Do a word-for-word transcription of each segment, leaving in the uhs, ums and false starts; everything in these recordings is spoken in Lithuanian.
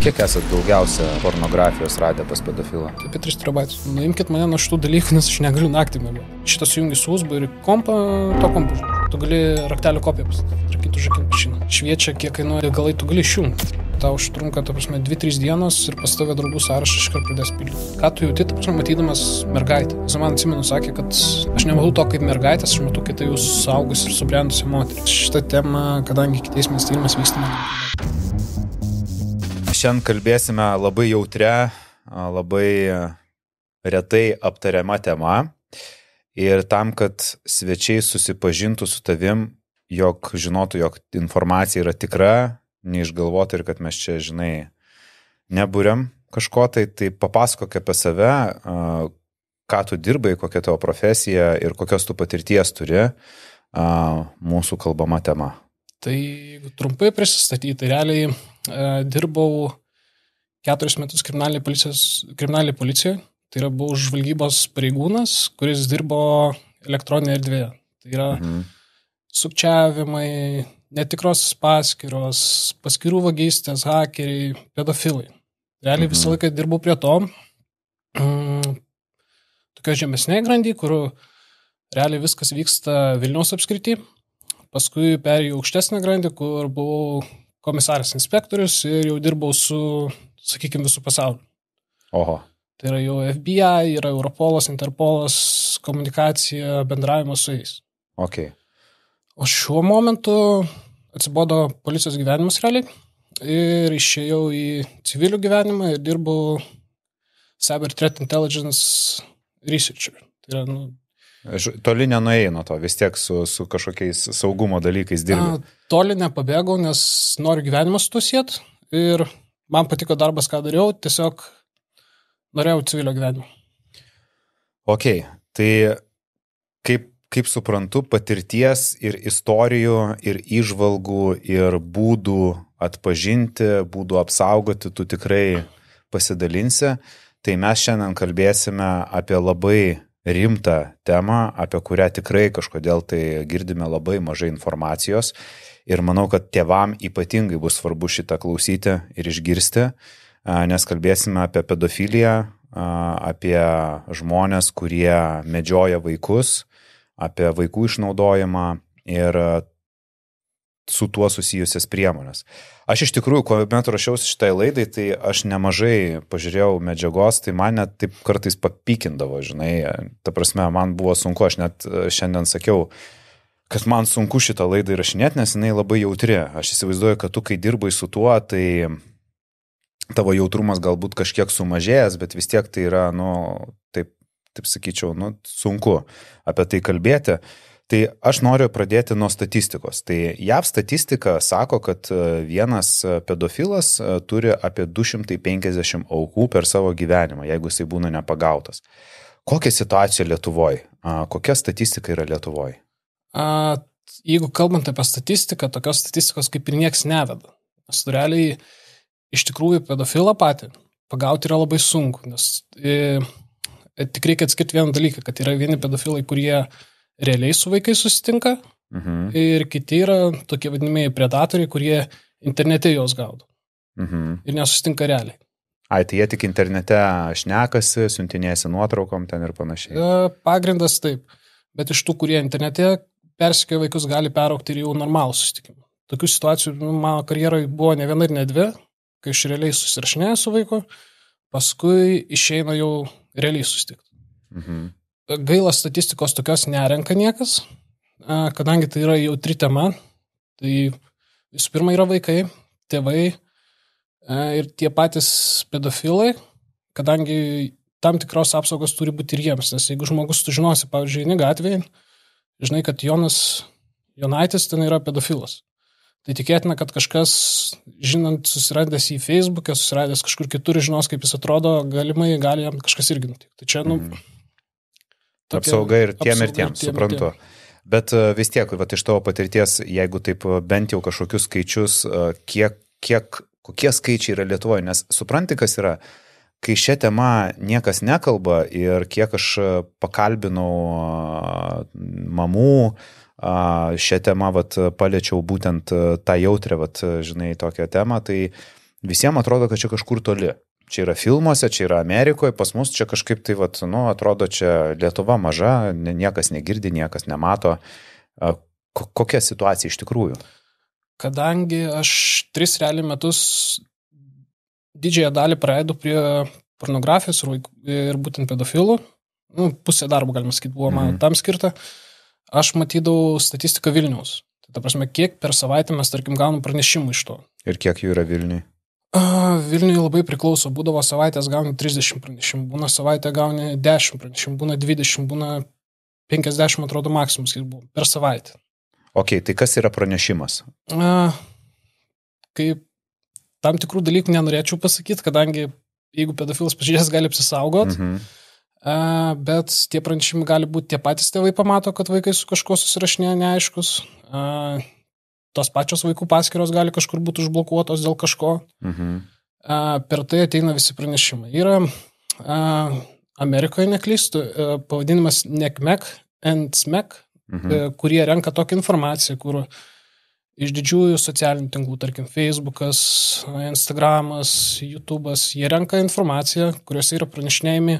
Kiek esat daugiausia pornografijos radę pas pedofilą? Apie tris terabaitus. Nuimkit mane nuo šitų dalykų, nes aš negaliu naktį mėgoti. Šitas jungi su U S B ir kompą, to kompą. Tu gali raktelio kopiją pasitrakinti užrakinti mašiną. Šviečia, kiek kainuoja galai, tu gali išjungti. Tau užtrunka, ta prasme, dvi trys dienos ir pas tave draugų sąrašą iškart pradės pildyti. Ką tu jauti, ta prasme, matydamas mergaitę? Jis man atsimenu sakė, kad aš nematau to kaip mergaitės, aš matau kitą jūs suaugus ir subrendusi moterį. Šitą temą, kadangi ikiteisminis tyrimas vyksta man. Šiandien kalbėsime labai jautrią, labai retai aptariama tema ir tam, kad svečiai susipažintų su tavim, jog žinotų, jog informacija yra tikra, neišgalvota ir kad mes čia, žinai, neburiam kažko, tai, tai papasakok apie save, ką tu dirbai, kokia tavo profesija ir kokios tu patirties turi mūsų kalbama tema. Tai trumpai prisistatyti, tai realiai e, dirbau keturis metus kriminalinėje kriminalinėje policijoje, tai yra buvau žvalgybos pareigūnas, kuris dirbo elektroninėje erdvėje. Tai yra mhm. sukčiavimai, netikros paskyros, paskyrų vagystės, hakeriai, pedofilai. Realiai mhm. visą laiką dirbau prie to, mm, tokio žemesnėje grandy, kur realiai viskas vyksta Vilniaus apskrity. Paskui perėjau aukštesnę grandį, kur buvau komisaras inspektorius ir jau dirbau su, sakykime, visų pasauliu. Oho. Tai yra jau F B I, yra Europolas, Interpolas, komunikacija, bendravimas su jais. Okay. O šiuo momentu atsibodo policijos gyvenimas realiai ir išėjau į civilių gyvenimą ir dirbau Cyber Threat Intelligence Researcher. Tai yra, nu, toli nenuėjai nuo to, vis tiek su, su kažkokiais saugumo dalykais dirbi. Toli nepabėgau, nes noriu gyvenimą su to siet ir man patiko darbas, ką dariau, tiesiog norėjau civilio gyvenimo. Ok, tai kaip, kaip suprantu, patirties ir istorijų, ir įžvalgų, ir būdų atpažinti, būdų apsaugoti, tu tikrai pasidalinsi. Tai mes šiandien kalbėsime apie labai rimtą temą, apie kurią tikrai kažkodėl tai girdime labai mažai informacijos ir manau, kad tėvam ypatingai bus svarbu šitą klausyti ir išgirsti, nes kalbėsime apie pedofiliją, apie žmonės, kurie medžioja vaikus, apie vaikų išnaudojimą ir su tuo susijusias priemonės. Aš iš tikrųjų, kuomet ruošiausi šitai laidai, tai aš nemažai pažiūrėjau medžiagos, tai man net taip kartais papykindavo, žinai, ta prasme, man buvo sunku, aš net šiandien sakiau, kad man sunku šitą laidą įrašinėti, nes jinai labai jautri. Aš įsivaizduoju, kad tu, kai dirbai su tuo, tai tavo jautrumas galbūt kažkiek sumažėjęs, bet vis tiek tai yra, nu, taip, taip sakyčiau, nu, sunku apie tai kalbėti. Tai aš noriu pradėti nuo statistikos. Tai J A V statistika sako, kad vienas pedofilas turi apie du šimtai penkiasdešimt aukų per savo gyvenimą, jeigu jisai būna nepagautas. Kokia situacija Lietuvoje? Kokia statistika yra Lietuvoje? A, jeigu kalbant apie statistiką, tokios statistikos kaip ir nieks neveda. Nes realiai iš tikrųjų pedofilą patį pagauti yra labai sunku, nes e, tik reikia atskirti vieną dalyką, kad yra vieni pedofilai, kurie realiai su vaikais susitinka mhm. ir kiti yra tokie vadinamieji predatoriai, kurie internete juos gaudo mhm. ir nesusitinka realiai. Ai, tai jie tik internete šnekasi, siuntinėsi nuotraukom ten ir panašiai. Pagrindas taip, bet iš tų, kurie internete persikėjo vaikus, gali peraukti ir jau normalų susitikimą. Tokių situacijų mano karjeroje buvo ne viena ir ne dvi, kai aš realiai susirašinėjau su vaiku, paskui išeina jau realiai susitikti. Mhm. Gaila statistikos tokios nerenka niekas, kadangi tai yra jautri tema, tai visų pirma yra vaikai, tėvai ir tie patys pedofilai, kadangi tam tikros apsaugos turi būti ir jiems, nes jeigu žmogus tu žinosi, pavyzdžiui, eini gatvėje, žinai, kad Jonas Jonaitis ten yra pedofilas. Tai tikėtina, kad kažkas, žinant, susiradęs į Facebook'e, susiradęs kažkur kitur, žinos, kaip jis atrodo, galimai gali jam kažkas irgi nutikti. Tai čia, nu, mhm. Tokia, apsauga ir tiem apsauga ir tiem, tiem suprantu. Tiem. Bet vis tiek, vat, iš tavo patirties, jeigu taip bent jau kažkokius skaičius, kiek, kiek, kokie skaičiai yra Lietuvoje, nes supranti, kas yra, kai šią temą niekas nekalba ir kiek aš pakalbinau mamų, šią temą vat, paliečiau būtent tą jautrę, vat, žinai, tokią temą, tai visiems atrodo, kad čia kažkur toli. Čia yra filmuose, čia yra Amerikoje, pas mus čia kažkaip tai, vat, nu, atrodo, čia Lietuva maža, niekas negirdi, niekas nemato. Kokia situacija iš tikrųjų? Kadangi aš tris realiai metus didžiąją dalį praeidau prie pornografijos ir, vaikų, ir būtent pedofilų, nu, pusė darbo, galima sakyti, buvo man mm. tam skirta, aš matydavau statistiką Vilniaus. Tai, ta prasme, kiek per savaitę mes, tarkim, gaunam pranešimų iš to. Ir kiek jų yra Vilniui? Vilniui labai priklauso, būdavo savaitės gauni trisdešimt pranešimų, būna savaitę gauni dešimt pranešimų, būna dvidešimt, būna penkiasdešimt, atrodo, maksimus per savaitę. Ok, tai kas yra pranešimas? A, kaip tam tikrų dalykų nenorėčiau pasakyti, kadangi jeigu pedofilas pažiūrės, gali apsisaugot, mhm. a, bet tie pranešimai gali būti tie patys tėvai pamato, kad vaikai su kažkuo susirašinėja neaiškus. A, tos pačios vaikų paskyros gali kažkur būti užblokuotos dėl kažko. Mhm. A, per tai ateina visi pranešimai. Yra a, Amerikoje neklystu, a, pavadinimas Necmek and Smek, mhm. a, kurie renka tokią informaciją, kur iš didžiųjų socialinių tinklų, tarkim, Facebookas, Instagramas, YouTube'as, jie renka informaciją, kuriuose yra pranešinėjami,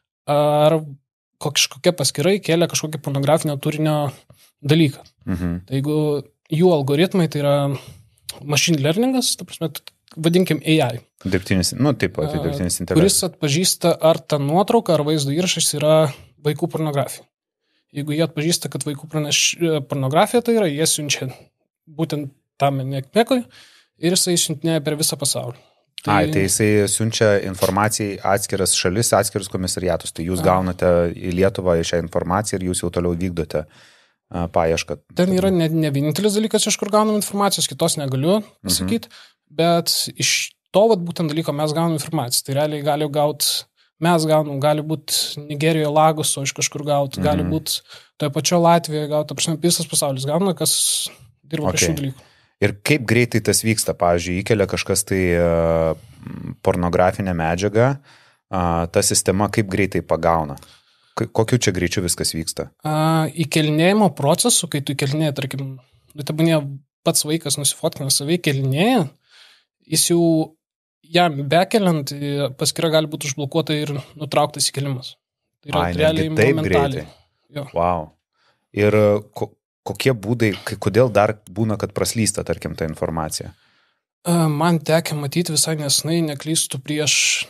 ar kažkokia paskyrai kėlė kažkokį pornografinio turinio dalyką. Mhm. Tai jeigu jų algoritmai, tai yra machine learningas, ta prasme, vadinkim A I. Dirbtinis, nu taip pat, tai dirbtinis intelektas. Kuris atpažįsta, ar ta nuotrauka, ar vaizdo įrašas yra vaikų pornografija. Jeigu jie atpažįsta, kad vaikų praneš, pornografija tai yra, jie siunčia būtent tam Necmekui ir jisai siuntinėja per visą pasaulį. Tai... Ai, tai jisai siunčia informacijai atskiras šalis, atskirus komisariatus. Tai jūs A. gaunate į Lietuvą šią informaciją ir jūs jau toliau vykdote paiešką. Ten yra ne, ne vienintelis dalykas, iš kur gaunam informacijos, kitos negaliu pasakyti, mhm. bet iš to vat, būtent dalyko mes gaunam informaciją. Tai realiai gali gauti, mes gaunam, gali būti Nigerijoje Lagoso iš kažkur gauti, mhm. gali būti toje pačioje Latvijoje gauti, apšinai visas pasaulis gauna, kas dirba okay. prie šių dalykų. Ir kaip greitai tas vyksta? Pavyzdžiui, įkelia kažkas tai uh, pornografinę medžiagą, uh, ta sistema kaip greitai pagauna? Kokiu čia greičiu viskas vyksta? A, įkelinėjimo procesų, kai tu įkelinėjai, tarkim, tebūnė pats vaikas nusifotkina savai, įkelinėja, jis jau jam bekeliant, paskyra gali būti užblokuota ir nutrauktas įkelimas. Tai yra Ai, realiai momentaliai. Wow. Ir ko, kokie būdai, kodėl dar būna, kad praslysta, tarkim, ta informacija? A, man tekia matyti visai nesnai, neklystu prieš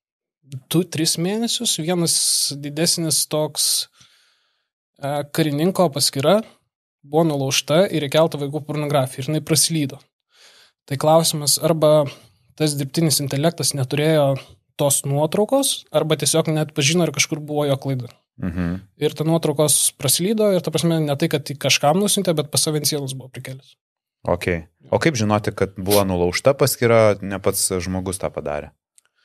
du, tris mėnesius, vienas didesnis toks e, karininko paskyra buvo nulaužta ir įkelta vaikų pornografija ir jinai praslydo. Tai klausimas, arba tas dirbtinis intelektas neturėjo tos nuotraukos, arba tiesiog net pažino ir kažkur buvo jo klaida. Mhm. Ir ta nuotraukos praslydo ir ta prasme ne tai, kad kažkam nusintė, bet pas save ant sienos buvo prikėlęs. Ok. O kaip žinoti, kad buvo nulaužta paskyra, ne pats žmogus tą padarė?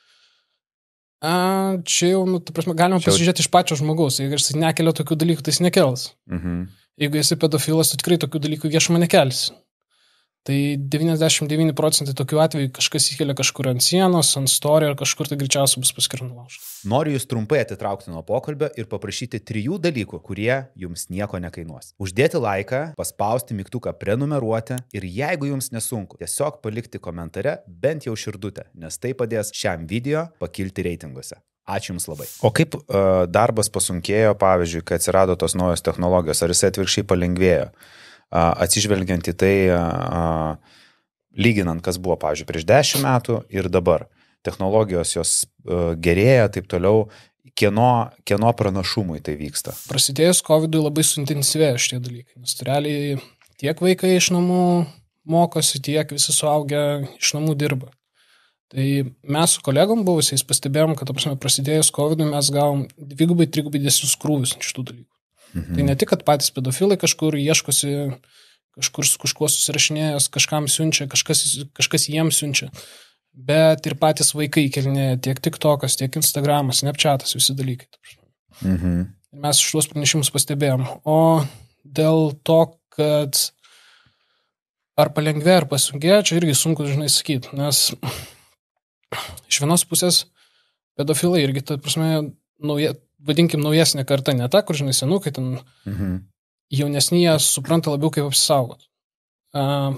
A, čia jau, nu, ta prasme, galima čia... pasižiūrėti iš pačio žmogaus. Jeigu jis nekelia tokių dalykų, tai jis nekels. Mhm. Jeigu esi pedofilas, tu tikrai tokių dalykų viešumą nekelsi. Tai devyniasdešimt devyni procentai tokių atvejų kažkas įkelia kažkur ant sienos, ant story ar kažkur, tai greičiausiai bus paskyra nulaužta. Noriu jūs trumpai atitraukti nuo pokalbio ir paprašyti trijų dalykų, kurie jums nieko nekainuos. Uždėti laiką, paspausti mygtuką prenumeruoti ir jeigu jums nesunku, tiesiog palikti komentare bent jau širdutę, nes tai padės šiam video pakilti reitinguose. Ačiū Jums labai. O kaip uh, darbas pasunkėjo, pavyzdžiui, kai atsirado tos naujos technologijos, ar jis atvirkščiai palengvėjo? Uh, atsižvelgiant į tai, uh, lyginant, kas buvo, pavyzdžiui, prieš dešimt metų ir dabar. Technologijos jos uh, gerėja, taip toliau. Kieno, kieno pranašumui tai vyksta? Prasidėjus kovidui labai suintensyvėjo šitie dalykai, nes realiai tiek vaikai iš namų mokosi, tiek visi suaugę iš namų dirba. Tai mes su kolegom buvusiais pastebėjom, kad prasme, prasidėjus kovidui mes gavom dvigubai, trigubai didesnius krūvius šitų dalykų. Mhm. Tai ne tik, kad patys pedofilai kažkur ieškosi, kažkur su kažkuo susirašinėjęs, kažkam siunčia, kažkas, kažkas jiems siunčia, bet ir patys vaikai kelinėja tiek TikTokas, tiek Instagramas, Snapchatas, visi dalykai. Mhm. Mes šitos pranešimus pastebėjom. O dėl to, kad ar palengvėjo, ar pasunkėjo, čia irgi sunku žinai sakyti, nes iš vienos pusės pedofilai irgi, ta prasme, nauja, vadinkim, naujesnė karta, ne ta, kur, žinai, senukai, ten mhm. jaunesni jie supranta labiau, kaip apsisaugot. Uh,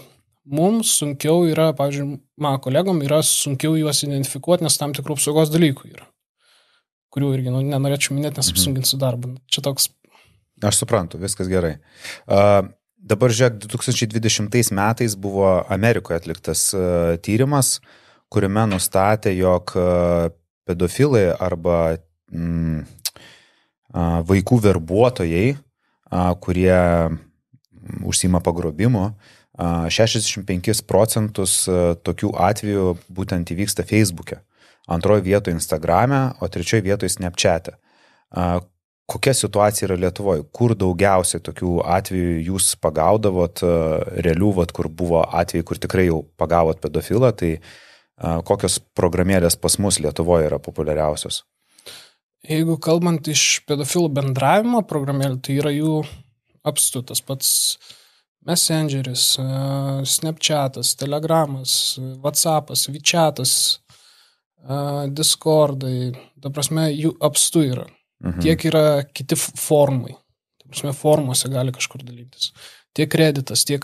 mums sunkiau yra, pavyzdžiui, mano kolegom yra sunkiau juos identifikuoti, nes tam tikrų apsaugos dalykų yra, kurių irgi nu, nenorėčiau minėti, nes apsunkinsiu darbą. Čia toks... Aš suprantu, viskas gerai. Uh, dabar žiūrėk, du tūkstančiai dvidešimtais metais buvo Amerikoje atliktas uh, tyrimas, kuriame nustatė, jog uh, pedofilai arba mm, uh, vaikų verbuotojai, uh, kurie užsima pagrobimu, uh, šešiasdešimt penkis procentus uh, tokių atvejų būtent įvyksta Facebook'e, antroje vietoje Instagram'e, o trečioje vietoje Snapchat'e. Uh, Kokia situacija yra Lietuvoje? Kur daugiausiai tokių atvejų jūs pagaudavot, realių, vat, kur buvo atvejai, kur tikrai jau pagavot pedofilą, tai a, kokios programėlės pas mus Lietuvoje yra populiariausios? Jeigu kalbant iš pedofilų bendravimo programėlių, tai yra jų apstu, tas pats Messengeris, Snapchatas, Telegramas, WhatsAppas, WeChatas, Discordai, ta prasme, jų apstu yra. Mhm. Tiek yra kiti formai. Ta prasme, formuose gali kažkur dalytis. Tiek Redditas, tiek...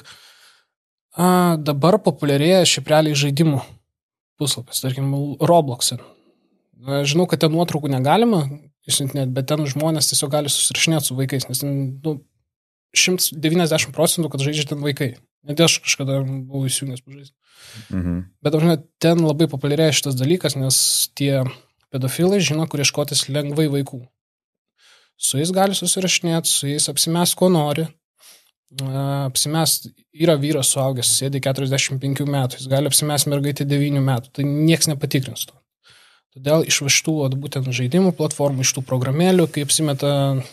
A, dabar populiarėja šiaip realiai žaidimų puslapis, tarkim, Roblox'e. Žinau, kad ten nuotraukų negalima išsiuntinėti, bet ten žmonės tiesiog gali susirašinėti su vaikais, nes ten nu, šimtas devyniasdešimt procentų, kad žaidžia ten vaikai. Net aš kažkada buvau įsijungęs pažaisti. Mhm. Bet, žinai, ten labai populiarėja šitas dalykas, nes tie pedofilai žino, kur ieškotis lengvai vaikų. Su jais gali susirašinėti, su jais apsimes, ko nori. Apsimes, yra vyras suaugęs, sėdi keturiasdešimt penkių metų, jis gali apsimes mergaitį devynių metų, tai nieks nepatikrins to. Todėl iš šitų būtent žaidimų platformų, iš tų programėlių, kai apsimeta,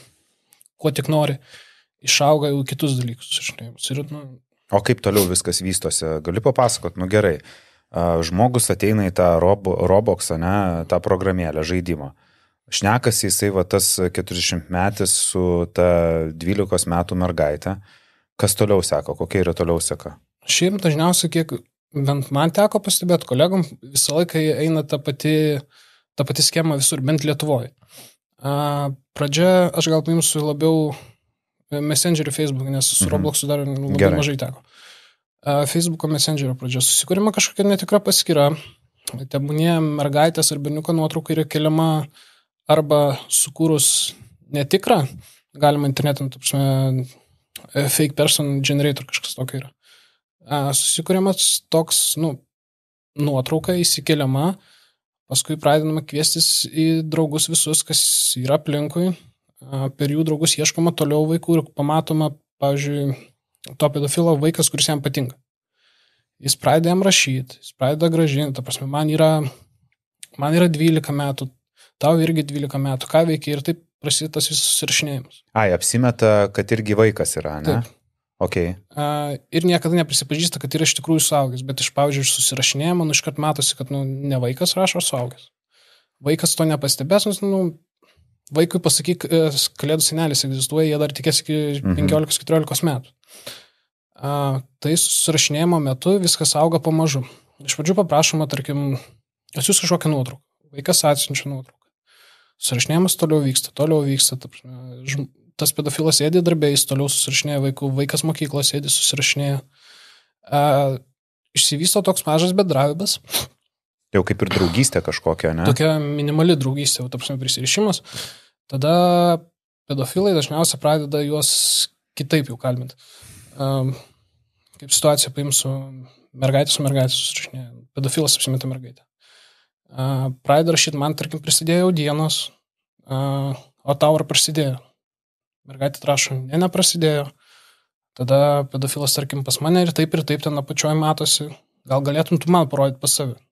ko tik nori, išauga jau kitus dalykus. Ir, nu... O kaip toliau viskas vystosi? Gali papasakot, nu gerai, žmogus ateina į tą robo, Robloxą, ne, tą programėlę, žaidimą. Šnekasi jisai va tas keturiasdešimtmetis su ta dvylikos metų mergaitė. Kas toliau seka? Kokia yra toliau seka? Šiaip dažniausiai, kiek bent man teko pastebėti kolegom, visą laiką eina ta pati, ta pati schema visur, bent Lietuvoje. Pradžia, aš gal paimsiu labiau Messengerį Facebook, nes su mhm. Roblox'u dar labai Gerai. Mažai teko. Facebook'o Messengerio pradžia. Susikūrima kažkokia netikra paskyra. Tebūnie mergaitės ar berniuko nuotrauka yra keliama arba sukūrus netikrą, galima internetin, tapsime, fake person generator kažkas tokio yra. Susikūrimas toks, nu, nuotrauka įsikeliama, paskui pradedama kviestis į draugus visus, kas yra aplinkui, per jų draugus ieškoma toliau vaikų ir pamatoma, pavyzdžiui, to pedofilo vaikas, kuris jam patinka. Jis pradeda jam rašyti, jis pradeda gražinti, ta prasme, man yra, man yra dvylika metų, tau irgi dvylika metų, ką veikia ir taip prasideda tas visas susirašinėjimas. Ai, apsimeta, kad irgi vaikas yra, ne? Taip. Okay. A, ir niekada neprisipažįsta, kad yra iš tikrųjų suaugęs, bet iš, pavyzdžiui, iš susirašinėjimo, nu, iškart matosi, kad, nu, ne vaikas rašo, o suaugęs. Vaikas to nepastebės, nes, nu, vaikui pasakyk, kalėdų senelis egzistuoja, jie dar tikės iki penkiolikos keturiolikos metų. A, tai susirašinėjimo metu viskas auga pamažu. Iš pradžių paprašoma, tarkim, atsiųs kažkokią nuotrauką. Vaikas atsiunčia nuotrauką. Susirašinėjimas toliau vyksta, toliau vyksta. Tas pedofilas sėdi darbė, jis toliau susirašinėja vaikų, vaikas mokyklos sėdi, susirašinėja. A, išsivysto toks mažas bendravimas. Jau kaip ir draugystė kažkokia, ne? Tokia minimali draugystė, ta prasme prisirišimas. Tada pedofilai dažniausiai pradeda juos kitaip jau kalbinti. A, kaip situaciją paimsiu, mergaitė su mergaitė susirašinėja. Pedofilas apsimeta mergaitę. Uh, pradeda rašyti, man, tarkim, prisidėjo jau dienos, uh, o tau ar prasidėjo? Mergaitė rašo, ne, neprasidėjo. Tada pedofilas, tarkim, pas mane ir taip ir taip ten apačioj matosi, gal galėtum tu man parodyti pas savi.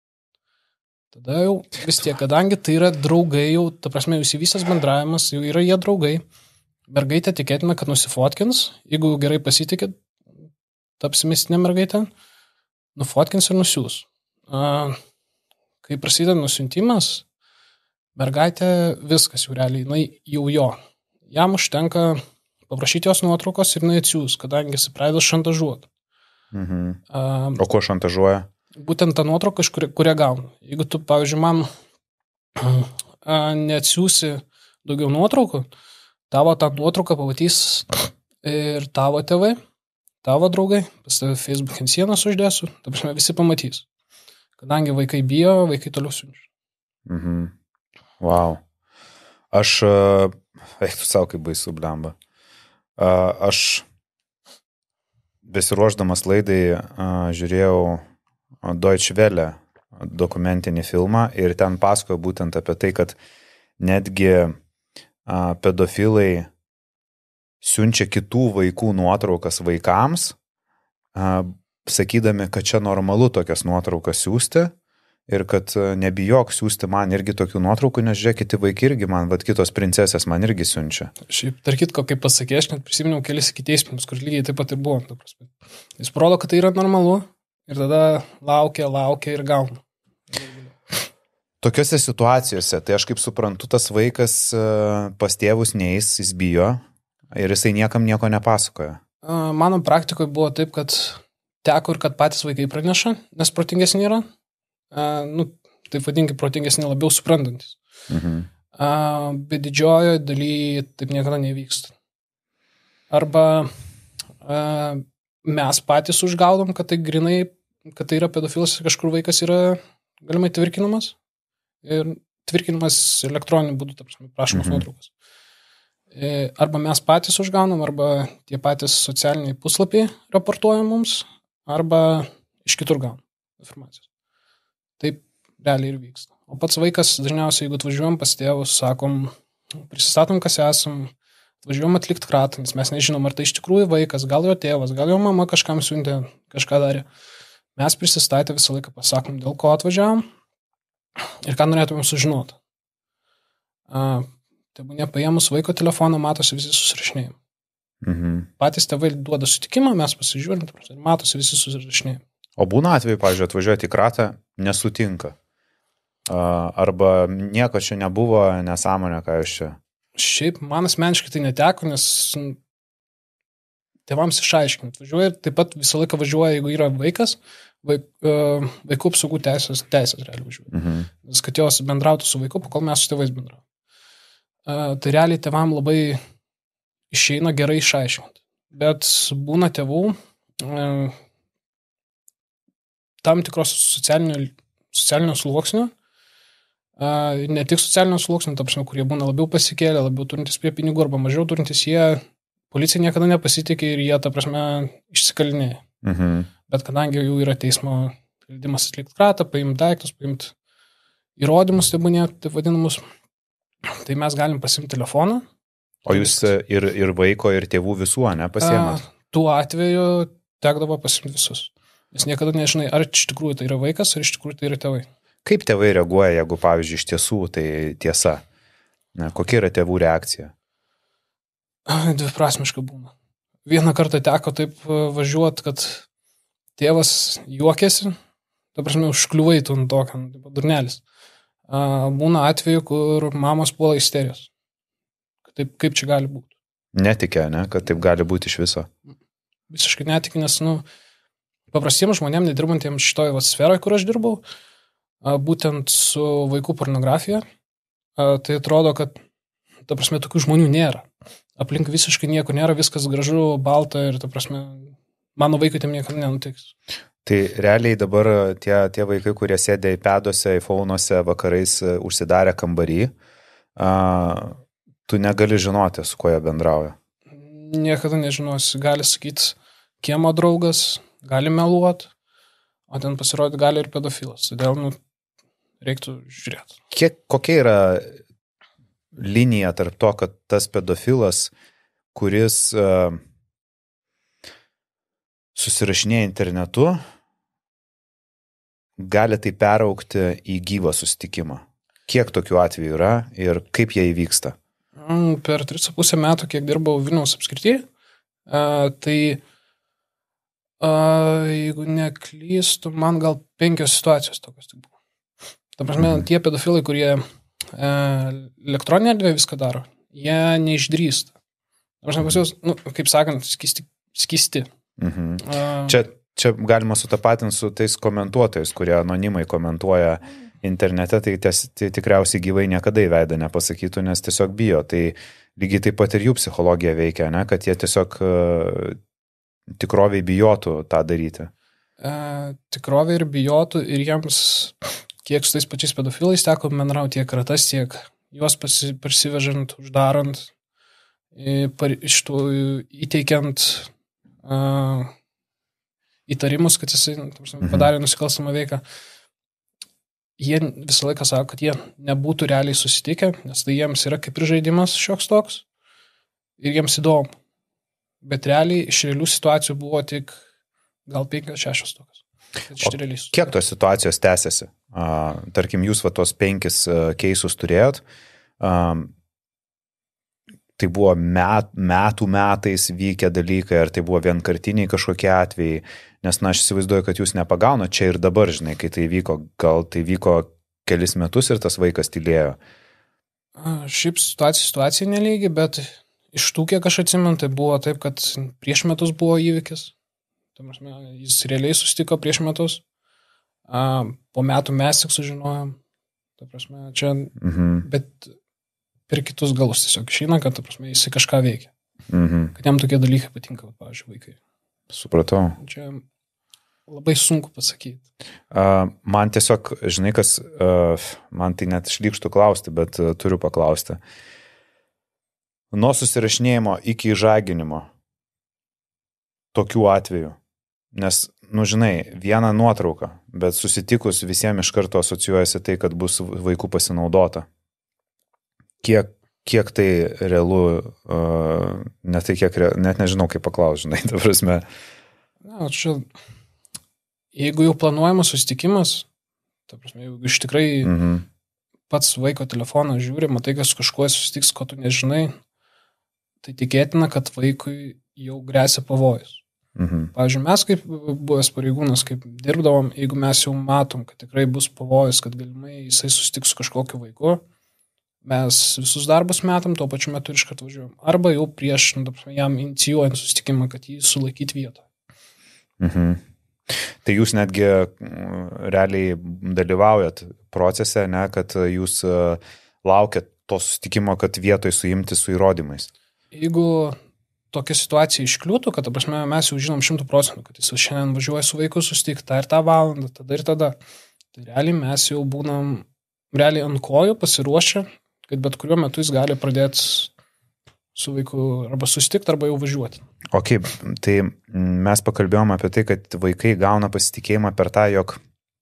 Tada jau vis tiek, kadangi tai yra draugai, jau, ta prasme, jūs įvysas bendravimas, jau yra jie draugai, mergaitė tikėtina, kad nusifotkins, jeigu gerai pasitikit, ta apsimestinė mergaitė, nufotkins ir nusiūs. Uh, Kai prasideda nusiuntimas, mergaitė viskas jau realiai, na, jau jo. Jam užtenka paprašyti jos nuotraukos ir jinai atsiūs, kadangi jis pradeda šantažuoti. Mhm. Uh, o ko šantažuoja? Būtent tą nuotrauką, iš kurią, kurią gaunu. Jeigu tu, pavyzdžiui, man uh, neatsiūsi daugiau nuotraukų, tavo tą nuotrauką pamatys ir tavo tėvai, tavo draugai, pas tave Facebook ant sienos uždėsiu, ta prasme, visi pamatys. Kadangi vaikai bijo, vaikai toliau siunčia. Mhm. Wow. Aš, eik tu savo, kaip baisu blemba. Aš besiruošdamas laidai žiūrėjau Deutsche Welle dokumentinį filmą ir ten pasakojo būtent apie tai, kad netgi pedofilai siunčia kitų vaikų nuotraukas vaikams, sakydami, kad čia normalu tokias nuotraukas siųsti ir kad nebijok siųsti man irgi tokių nuotraukų, nes žiūrėk, kiti vaikai irgi man, vat kitos princesės man irgi siunčia. Šiaip, tarkit, ko kaip pasakė, aš net prisiminiau kelis kiteisminus, kur lygiai taip pat ir buvo. Jis parodo, kad tai yra normalu ir tada laukia, laukia ir gauna. Tokiose situacijose, tai aš kaip suprantu, tas vaikas pas tėvus neis, jis bijo ir jisai niekam nieko nepasakoja. Mano praktikoje buvo taip, kad teko ir kad patys vaikai praneša, nes protingesni yra. Nu, taip vadinki, protingesni labiau suprantantis. Mhm. Bet didžiojo daly taip niekada nevyksta. Arba mes patys užgaudom, kad tai grinai, kad tai yra pedofilas ir kažkur vaikas yra galimai tvirkinamas. Ir tvirkinimas elektroniniu būdu, ta prasme, prašomos mhm. nuotraukas. Arba mes patys užgaunam, arba tie patys socialiniai puslapiai raportuoja mums, arba iš kitur gaunam informacijos. Taip realiai ir vyksta. O pats vaikas dažniausiai, jeigu atvažiuojam pas tėvus, sakom, prisistatom, kas esam, atvažiuojam atlikti kratą, nes mes nežinom, ar tai iš tikrųjų vaikas, gal jo tėvas, gal jo mama kažkam siuntė, kažką darė. Mes prisistatę visą laiką pasakom, dėl ko atvažiavam ir ką norėtumėm sužinoti. Tebūnė paėmus vaiko telefoną, matosi visi susirašinėjimai. Mhm. Patys tėvai duoda sutikimą, mes pasižiūrim, matosi visi susirašinėjimai. O būna atveju, pavyzdžiui, atvažiuoti į kratą, nesutinka. Arba nieko čia nebuvo, nesąmonė, ką jūs čia. Šiaip man asmeniškai tai neteko, nes tėvams išaiškinti. Važiuoja ir taip pat visą laiką važiuoja, jeigu yra vaikas, vaik, vaikų apsaugų teisės, teisės realiai važiuoja. Mhm. Nes kad jos bendrautų su vaiku, pakol mes su tėvais bendrautų. Tai realiai tėvam labai išeina gerai išaiškinti. Bet būna tėvų tam tikros socialinio, socialinio sluoksnio, ne tik socialinio sluoksnio, ta prasme, kurie būna labiau pasikėlę, labiau turintis prie pinigų arba mažiau turintis, jie policija niekada nepasitikė ir jie, ta prasme, išsikalinėja. Mhm. Bet kadangi jau yra teismo leidimas atlikti kratą, paimti daiktus, paimti įrodymus, tebūnė, taip vadinamus, tai mes galim pasimti telefoną. O jūs ir, ir vaiko, ir tėvų visų, ne, pasiėmat? Tuo atveju tekdavo pasimti visus. Nes niekada nežinai, ar iš tikrųjų tai yra vaikas, ar iš tikrųjų tai yra tėvai. Kaip tėvai reaguoja, jeigu, pavyzdžiui, iš tiesų tai tiesa? Ne, kokia yra tėvų reakcija? Dviprasmiška būna. Vieną kartą teko taip važiuoti, kad tėvas juokėsi, ta prasme, užkliuvai tu ant tokio, durnelis. Būna atveju, kur mamos puola isterijos. Taip, kaip čia gali būti? Netikė, ne, kad taip gali būti iš viso? Visiškai netikė, nes, nu, paprastiems žmonėms, nedirbantiems šitoje sferoje, kur aš dirbau, būtent su vaikų pornografija, tai atrodo, kad, ta prasme, tokių žmonių nėra. Aplink visiškai nieko nėra, viskas gražu, balta ir, ta prasme, mano vaikui tam niekada nenutiks. Tai realiai dabar tie, tie vaikai, kurie sėdė iPaduose, iPhone'uose vakarais užsidarę kambarį, tu negali žinoti, su kuo jie bendrauja. Niekada nežinosi. Gali sakyti kiemo draugas, gali meluoti, o ten pasirodyti gali ir pedofilas. Todėl, nu, reiktų žiūrėti. Kiek, kokia yra linija tarp to, kad tas pedofilas, kuris uh, susirašinėja internetu, gali tai peraukti į gyvą susitikimą? Kiek tokių atvejų yra ir kaip jie įvyksta? Per tris su pusę metų, kiek dirbau Vilniaus apskrityje, tai jeigu neklystu, man gal penkios situacijos tokios tik buvo. Ta prasme, mm. tie pedofilai, kurie elektroninė erdvė viską daro, jie neišdrįsta. Ta prasme, pas juos, nu, kaip sakant, skisti. skisti. Mhm. Čia, čia galima sutapatinti su tais komentuotojais, kurie anonimai komentuoja internete, tai, ties, tai tikriausiai gyvai niekada į veidą nepasakytų, nes tiesiog bijo. Tai lygiai taip pat ir jų psichologija veikia, ne? Kad jie tiesiog tikroviai bijotų tą daryti? E, tikroviai ir bijotų ir jiems, kiek su tais pačiais pedofilais teko bendrauti, tiek ratas, tiek juos pasi, parsivežant, uždarant, par, iš tų įteikiant uh, įtarimus, kad jisai mhm. padarė nusikalstamą veiką. Jie visą laiką sako, kad jie nebūtų realiai susitikę, nes tai jiems yra kaip ir žaidimas šioks toks ir jiems įdomu. Bet realiai iš realių situacijų buvo tik gal penkios šešios tokios. Kiek tos situacijos tęsiasi? Uh, tarkim, jūs va tos penkis uh, keisus turėjot, um, tai buvo met, metų metais vykę dalykai, ar tai buvo vienkartiniai kažkokie atvejai, nes, na, aš įsivaizduoju, kad jūs nepagauna čia ir dabar, žinai, kai tai vyko, gal tai vyko kelis metus ir tas vaikas tylėjo. Šiaip situacija situacija nelygi, bet iš tų, kiek aš atsimenu, tai buvo taip, kad prieš metus buvo įvykis. Jis realiai susitiko prieš metus. Po metų mes tik sužinojom. Ta prasme, čia, mhm. bet per kitus galus tiesiog išeina, kad ta prasme, jisai kažką veikia. Mhm. Kad jam tokie dalykai patinka, pavyzdžiui, vaikai. Supratau. Čia labai sunku pasakyti. Uh, man tiesiog, žinai, kas, uh, man tai net šlykštų klausti, bet uh, turiu paklausti. Nuo susirašinėjimo iki įžaginimo tokių atvejų. Nes, nu žinai, viena nuotrauka, bet susitikus visiems iš karto asocijuojasi tai, kad bus vaikų pasinaudota. Kiek, kiek tai realu, uh, net, tai kiek, net nežinau, kaip paklausti, žinai, ta prasme. Na, čia, jeigu jau planuojamas susitikimas, ta prasme, jeigu iš tikrai mhm. pats vaiko telefoną žiūri, matai, kas kažkuo susitiks, ko tu nežinai, tai tikėtina, kad vaikui jau gresia pavojus. Mhm. Pavyzdžiui, mes kaip buvęs pareigūnas, kaip dirbdavom, jeigu mes jau matom, kad tikrai bus pavojus, kad galimai jisai susitiks su kažkokiu vaiku, mes visus darbus metam, tuo pačiu metu iš karto važiuojam. Arba jau prieš, nu, jam inicijuojant susitikimą, kad jį sulaikyti vietą. Mhm. Tai jūs netgi realiai dalyvaujat procese, ne, kad jūs laukiat to susitikimo, kad vietoj suimti su įrodymais. Jeigu tokia situacija iškliūtų, kad prasme, mes jau žinom šimtų procentų, kad jis šiandien važiuoja su vaiku susitikti tą ir tą valandą, tada ir tada, tai realiai mes jau būnam realiai ant kojų pasiruošę, kad bet kuriuo metu jis gali pradėti su vaiku arba susitikti, arba jau važiuoti. Ok, tai mes pakalbėjom apie tai, kad vaikai gauna pasitikėjimą per tą, jog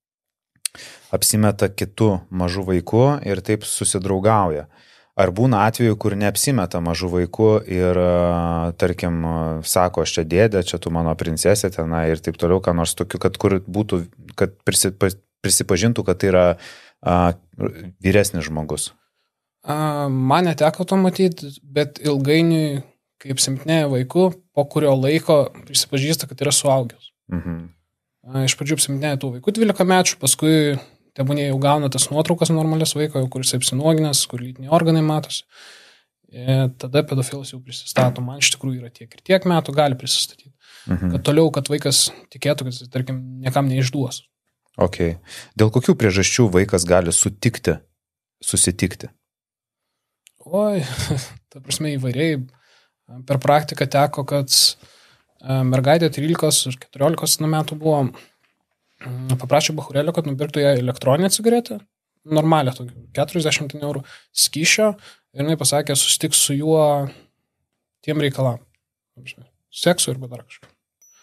apsimeta kitų mažų vaikų ir taip susidraugauja. Ar būna atveju, kur neapsimeta mažų vaikų ir, tarkim, sako, aš čia dėdė, čia tu mano princesė tenai ir taip toliau, ką nors tokiu, kad kur būtų, kad prisipažintų, kad tai yra a, vyresnis žmogus? A, man neteko to matyti, bet ilgainiui, kaip apsimtinėja vaikų, po kurio laiko prisipažįsta, kad yra suaugęs. Mhm. A, iš pradžių apsimtinėja tų vaikų dvylika mečių, paskui tebūnė jau gauna tas nuotraukas normalias vaiko, kur jis apsinuoginęs, kur lytiniai organai matosi. E, tada pedofilas jau prisistato. Man iš tikrųjų yra tiek ir tiek metų gali prisistatyti. Mhm. Kad toliau, kad vaikas tikėtų, kad jis, tarkim, niekam neišduos. Ok. Dėl kokių priežasčių vaikas gali sutikti, susitikti? Oi, ta prasme įvairiai. Per praktiką teko, kad mergaitė trylikos ir keturiolikos metų buvo, paprašė bachurėlio, kad nupirktų ją elektroninę cigaretę, normalią, keturiasdešimt eurų skysčio, ir jinai pasakė, susitiks su juo tiem reikalam. Seksu ir dar kažką.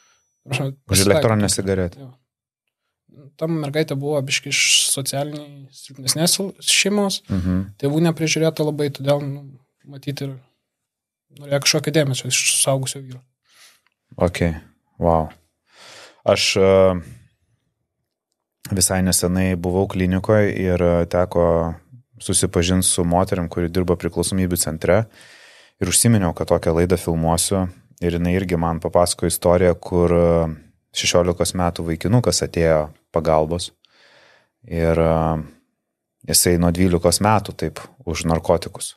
Už elektroninę cigaretę. Jo. Tam mergaitė buvo biškai iš socialiniai silpnesnės šeimos, mhm. tėvų neprižiūrėta labai, todėl nu, matyti ir norėjo kažkokio dėmesio iš suaugusio vyro. Ok, wow. Aš uh, visai nesenai buvau klinikoje ir teko susipažinti su moterim, kuri dirba priklausomybių centre ir užsiminiau, kad tokią laidą filmuosiu ir jinai irgi man papasako istoriją, kur šešiolikos metų vaikinukas atėjo pagalbos ir uh, jisai nuo dvylikos metų taip už narkotikus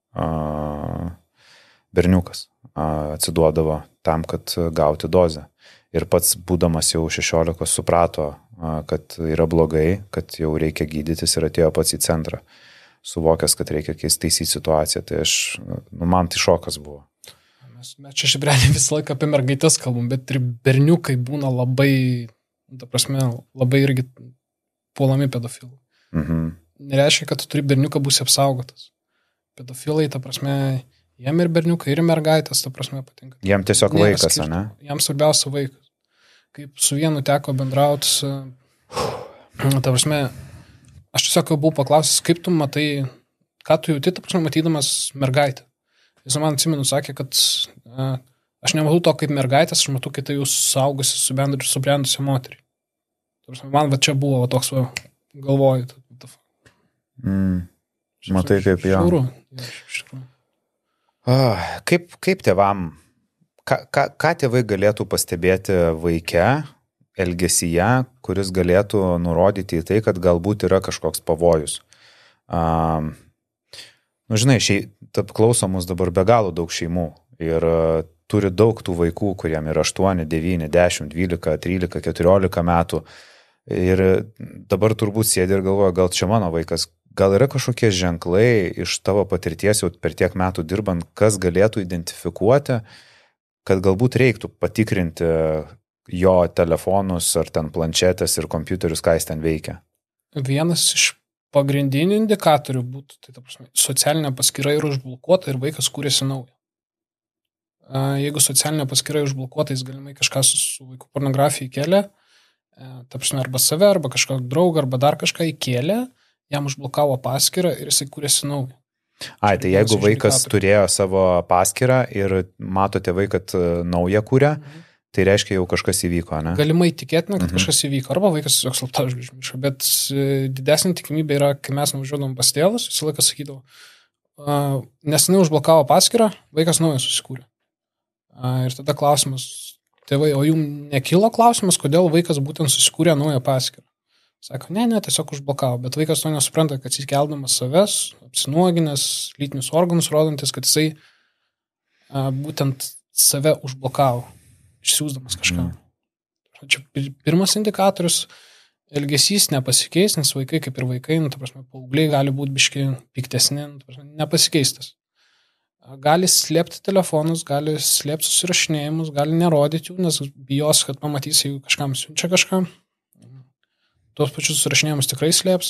uh, berniukas uh, atsiduodavo tam, kad gauti dozę. Ir pats būdamas jau šešiolikos suprato, uh, kad yra blogai, kad jau reikia gydytis ir atėjo pats į centrą, suvokęs, kad reikia taisyti situaciją. Tai aš, nu, man tai šokas buvo. Mes, mes čia šibrelį visą laiką apie mergaitės kalbam, bet ir berniukai būna labai, ta prasme, labai irgi puolami pedofilų. Mhm. Nereiškia, kad tu turi berniuką būsi apsaugotas. Pedofilai, ta prasme, jiem ir berniukai, ir mergaitės, ta prasme, patinka. Jiem tiesiog Nėra vaikas, skirtumo. ne? Jam svarbiausia vaikas. Kaip su vienu teko bendrauti, ta prasme, aš tiesiog buvau paklausęs, kaip tu matai, ką tu jauti, ta prasme, matydamas mergaitę. Jis man atsimenu sakė, kad a, aš nematau to kaip mergaitės, aš matau, kai tai jūs saugusi, subrendusi moterį. Ta prasme, man va čia buvo va, toks va, galvoju. Mm. Matai kaip jo. Šiauru. Ah, kaip, kaip tėvam, ką, ką, ką tėvai galėtų pastebėti vaike, elgesyje, kuris galėtų nurodyti į tai, kad galbūt yra kažkoks pavojus. Um, nu, žinai, šiai, taip klausomus dabar be galo daug šeimų ir uh, turi daug tų vaikų, kuriem yra aštuoni, devyni, dešimt, dvylika, trylika, keturiolika metų. Ir dabar turbūt sėdi ir galvoja, gal čia mano vaikas. Gal yra kažkokie ženklai iš tavo patirties jau per tiek metų dirbant, kas galėtų identifikuoti, kad galbūt reiktų patikrinti jo telefonus ar ten planšetės ir kompiuterius, ką jis ten veikia? Vienas iš pagrindinių indikatorių būtų, tai ta prasme, socialinė paskyra yra užblokuota ir vaikas kūrėsi naują. Jeigu socialinė paskyra užblokuota, jis galimai kažką su, su vaikų pornografija įkėlė, ta prasme, arba save, arba kažkokį draugą, arba dar kažką įkėlė, jam užblokavo paskyrą ir jisai kūrėsi naują. Ai, tai jeigu vaikas turėjo savo paskyrą ir mato tėvai, kad naują kūrė, mhm. tai reiškia jau kažkas įvyko, ne? Galimai tikėtina, kad mhm. kažkas įvyko, arba vaikas tiesiog slapta užmišo, bet didesnė tikimybė yra, kai mes nuvažiuodom pas tėvus, visą laiką sakydavo, nes jinai užblokavo paskyrą, vaikas naują susikūrė. Ir tada klausimas, tėvai, o jums nekilo klausimas, kodėl vaikas būtent susikūrė naują paskyrą? Sako, ne, ne, tiesiog užblokavo, bet vaikas to nesupranta, kad jis keldamas savęs, apsinuoginęs, lytinius organus rodantis, kad jisai a, būtent save užblokavo, išsiųsdamas kažką. Mm. Čia pirmas indikatorius, elgesys nepasikeis, nes vaikai kaip ir vaikai, nu, ta prasme, paaugliai gali būti biški piktesni, nu, ta prasme, nepasikeistas. Gali slėpti telefonus, gali slėpti susirašinėjimus, gali nerodyti jų, nes bijos, kad pamatys, jeigu kažkam siunčia kažką. Tuos pačius susirašinėjimus tikrai slėps,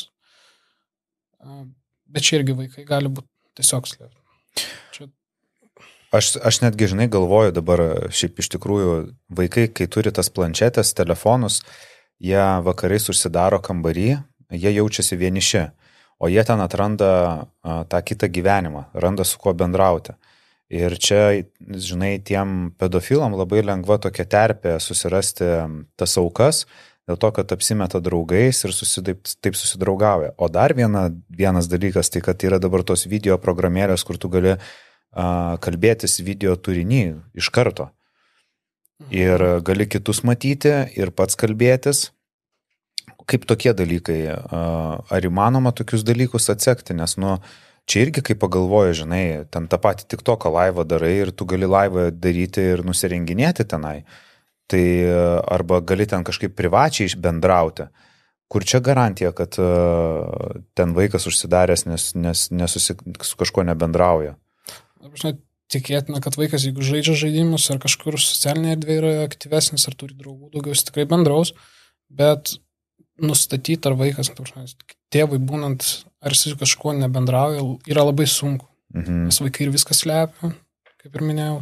bet čia irgi vaikai gali būti tiesiog slėpti. Čia... Aš, aš netgi, žinai, galvoju dabar, šiaip iš tikrųjų, vaikai, kai turi tas planšetės, telefonus, jie vakarais užsidaro kambarį, jie jaučiasi vieniši. O jie ten atranda a, tą kitą gyvenimą, randa su kuo bendrauti. Ir čia, žinai, tiem pedofilam labai lengva tokia terpė susirasti tas aukas, dėl to, kad apsimeta draugais ir susidaip, taip susidraugauja. O dar viena, vienas dalykas, tai kad yra dabar tos video programėlės, kur tu gali a, kalbėtis video turinį iš karto. Ir gali kitus matyti ir pats kalbėtis. Kaip tokie dalykai, ar įmanoma tokius dalykus atsekti, nes, nu, čia irgi, kai pagalvoju, žinai, ten tą patį TikToką laivą darai ir tu gali laivą daryti ir nusirenginėti tenai, tai arba gali ten kažkaip privačiai bendrauti, kur čia garantija, kad ten vaikas užsidaręs, nes, nes nesusi, su kažko nebendrauja. Žinai, tikėtina, kad vaikas, jeigu žaidžia žaidimus ar kažkur socialinėje erdvėje yra aktyvesnis, ar turi draugų, daugiau jis tikrai bendraus, bet nustatyti, ar vaikas, tėvui būnant, ar jis kažko nebendrauja, yra labai sunku. Mhm. Nes vaikai ir viskas slepia, kaip ir minėjau.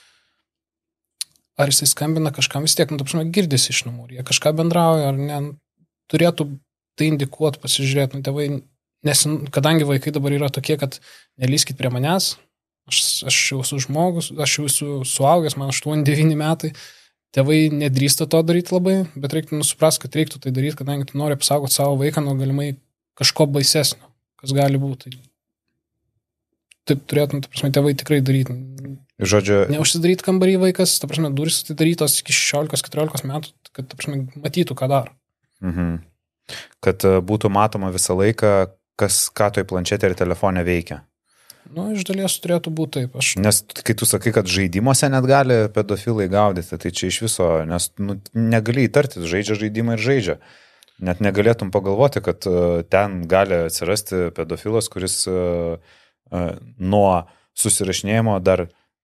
Ar jisai skambina kažkam, vis tiek, nu, tapšime, girdisi iš namų, jie kažką bendrauja, ar ne, turėtų tai indikuoti, pasižiūrėti, nu, tėvai, nes, kadangi vaikai dabar yra tokie, kad nelyskit prie manęs, aš, aš jau esu žmogus, aš jau esu suaugęs, man aštuoni devyni metai, tėvai nedrįsta to daryti labai, bet reiktų nusiprast, kad reiktų tai daryti, kadangi tu nori apsaugoti savo vaiką nuo galimai kažko baisesnio, kas gali būti. Taip turėtum, ta prasme, tėvai tikrai daryti. Žodžiu... Neužsidaryti kambarį vaikas, ta prasme, duris atidarytos iki šešiolikos keturiolikos metų, kad, ta prasme, matytų, ką daro. Mhm. Kad būtų matoma visą laiką, kas, ką toj planšetė ir telefone veikia. Nu, iš dalies turėtų būti taip. Aš... Nes kai tu sakai, kad žaidimuose net gali pedofilai gaudyti, tai čia iš viso, nes nu, negali įtartis, žaidžia žaidimą ir žaidžia. Net negalėtum pagalvoti, kad uh, ten gali atsirasti pedofilas, kuris uh, uh, nuo susirašinėjimo dar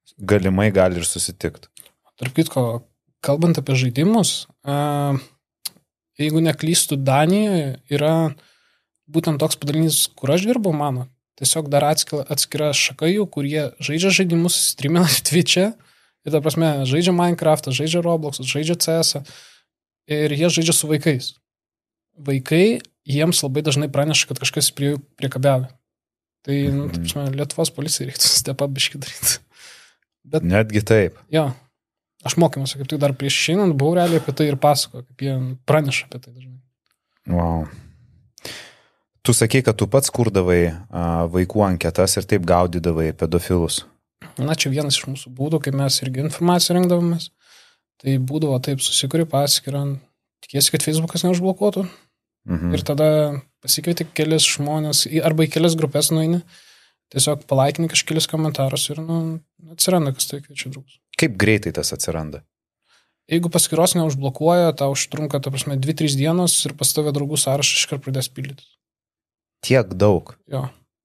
galimai gali ir susitikti. Tarp kitko, kalbant apie žaidimus, jeigu neklystų Danijoje, yra būtent toks padalinys, kur aš dirbau, mano. Tiesiog dar atskira, atskira šaka jų, kur jie žaidžia žaidimus, streamina Twitch'e, ir ta prasme, žaidžia Minecraft'ą, žaidžia Roblox'ą, žaidžia C S'ą, ir jie žaidžia su vaikais. Vaikai jiems labai dažnai praneša, kad kažkas prie jų priekabiavė. Tai, nu, ta prasme, Lietuvos policijai reiktų step up biškį daryti. Bet, netgi taip. Jo. Aš mokymuose, kaip tik dar prieš išeinant, buvau realiai apie tai ir pasako, kaip jie praneša apie tai dažnai. Wow. Tu sakei, kad tu pats kurdavai a, vaikų anketas ir taip gaudydavai pedofilus. Na, čia vienas iš mūsų būdų, kai mes irgi informaciją rengdavomės. Tai būdavo taip, susikuri paskirą, tikiesi, kad Facebookas neužblokuotų. Mhm. Ir tada pasikvieti kelias žmonės, arba į kelias grupės nueini, tiesiog palaikini kažkelius komentarus ir, nu, atsiranda, kas tai kviečia draugus. Kaip greitai tas atsiranda? Jeigu paskyros neužblokuoja, tau užtrunka, ta prasme, dvi trys dienos ir pas tave draugų sąrašą iškart pradės pildyti. Tiek daug? Jo.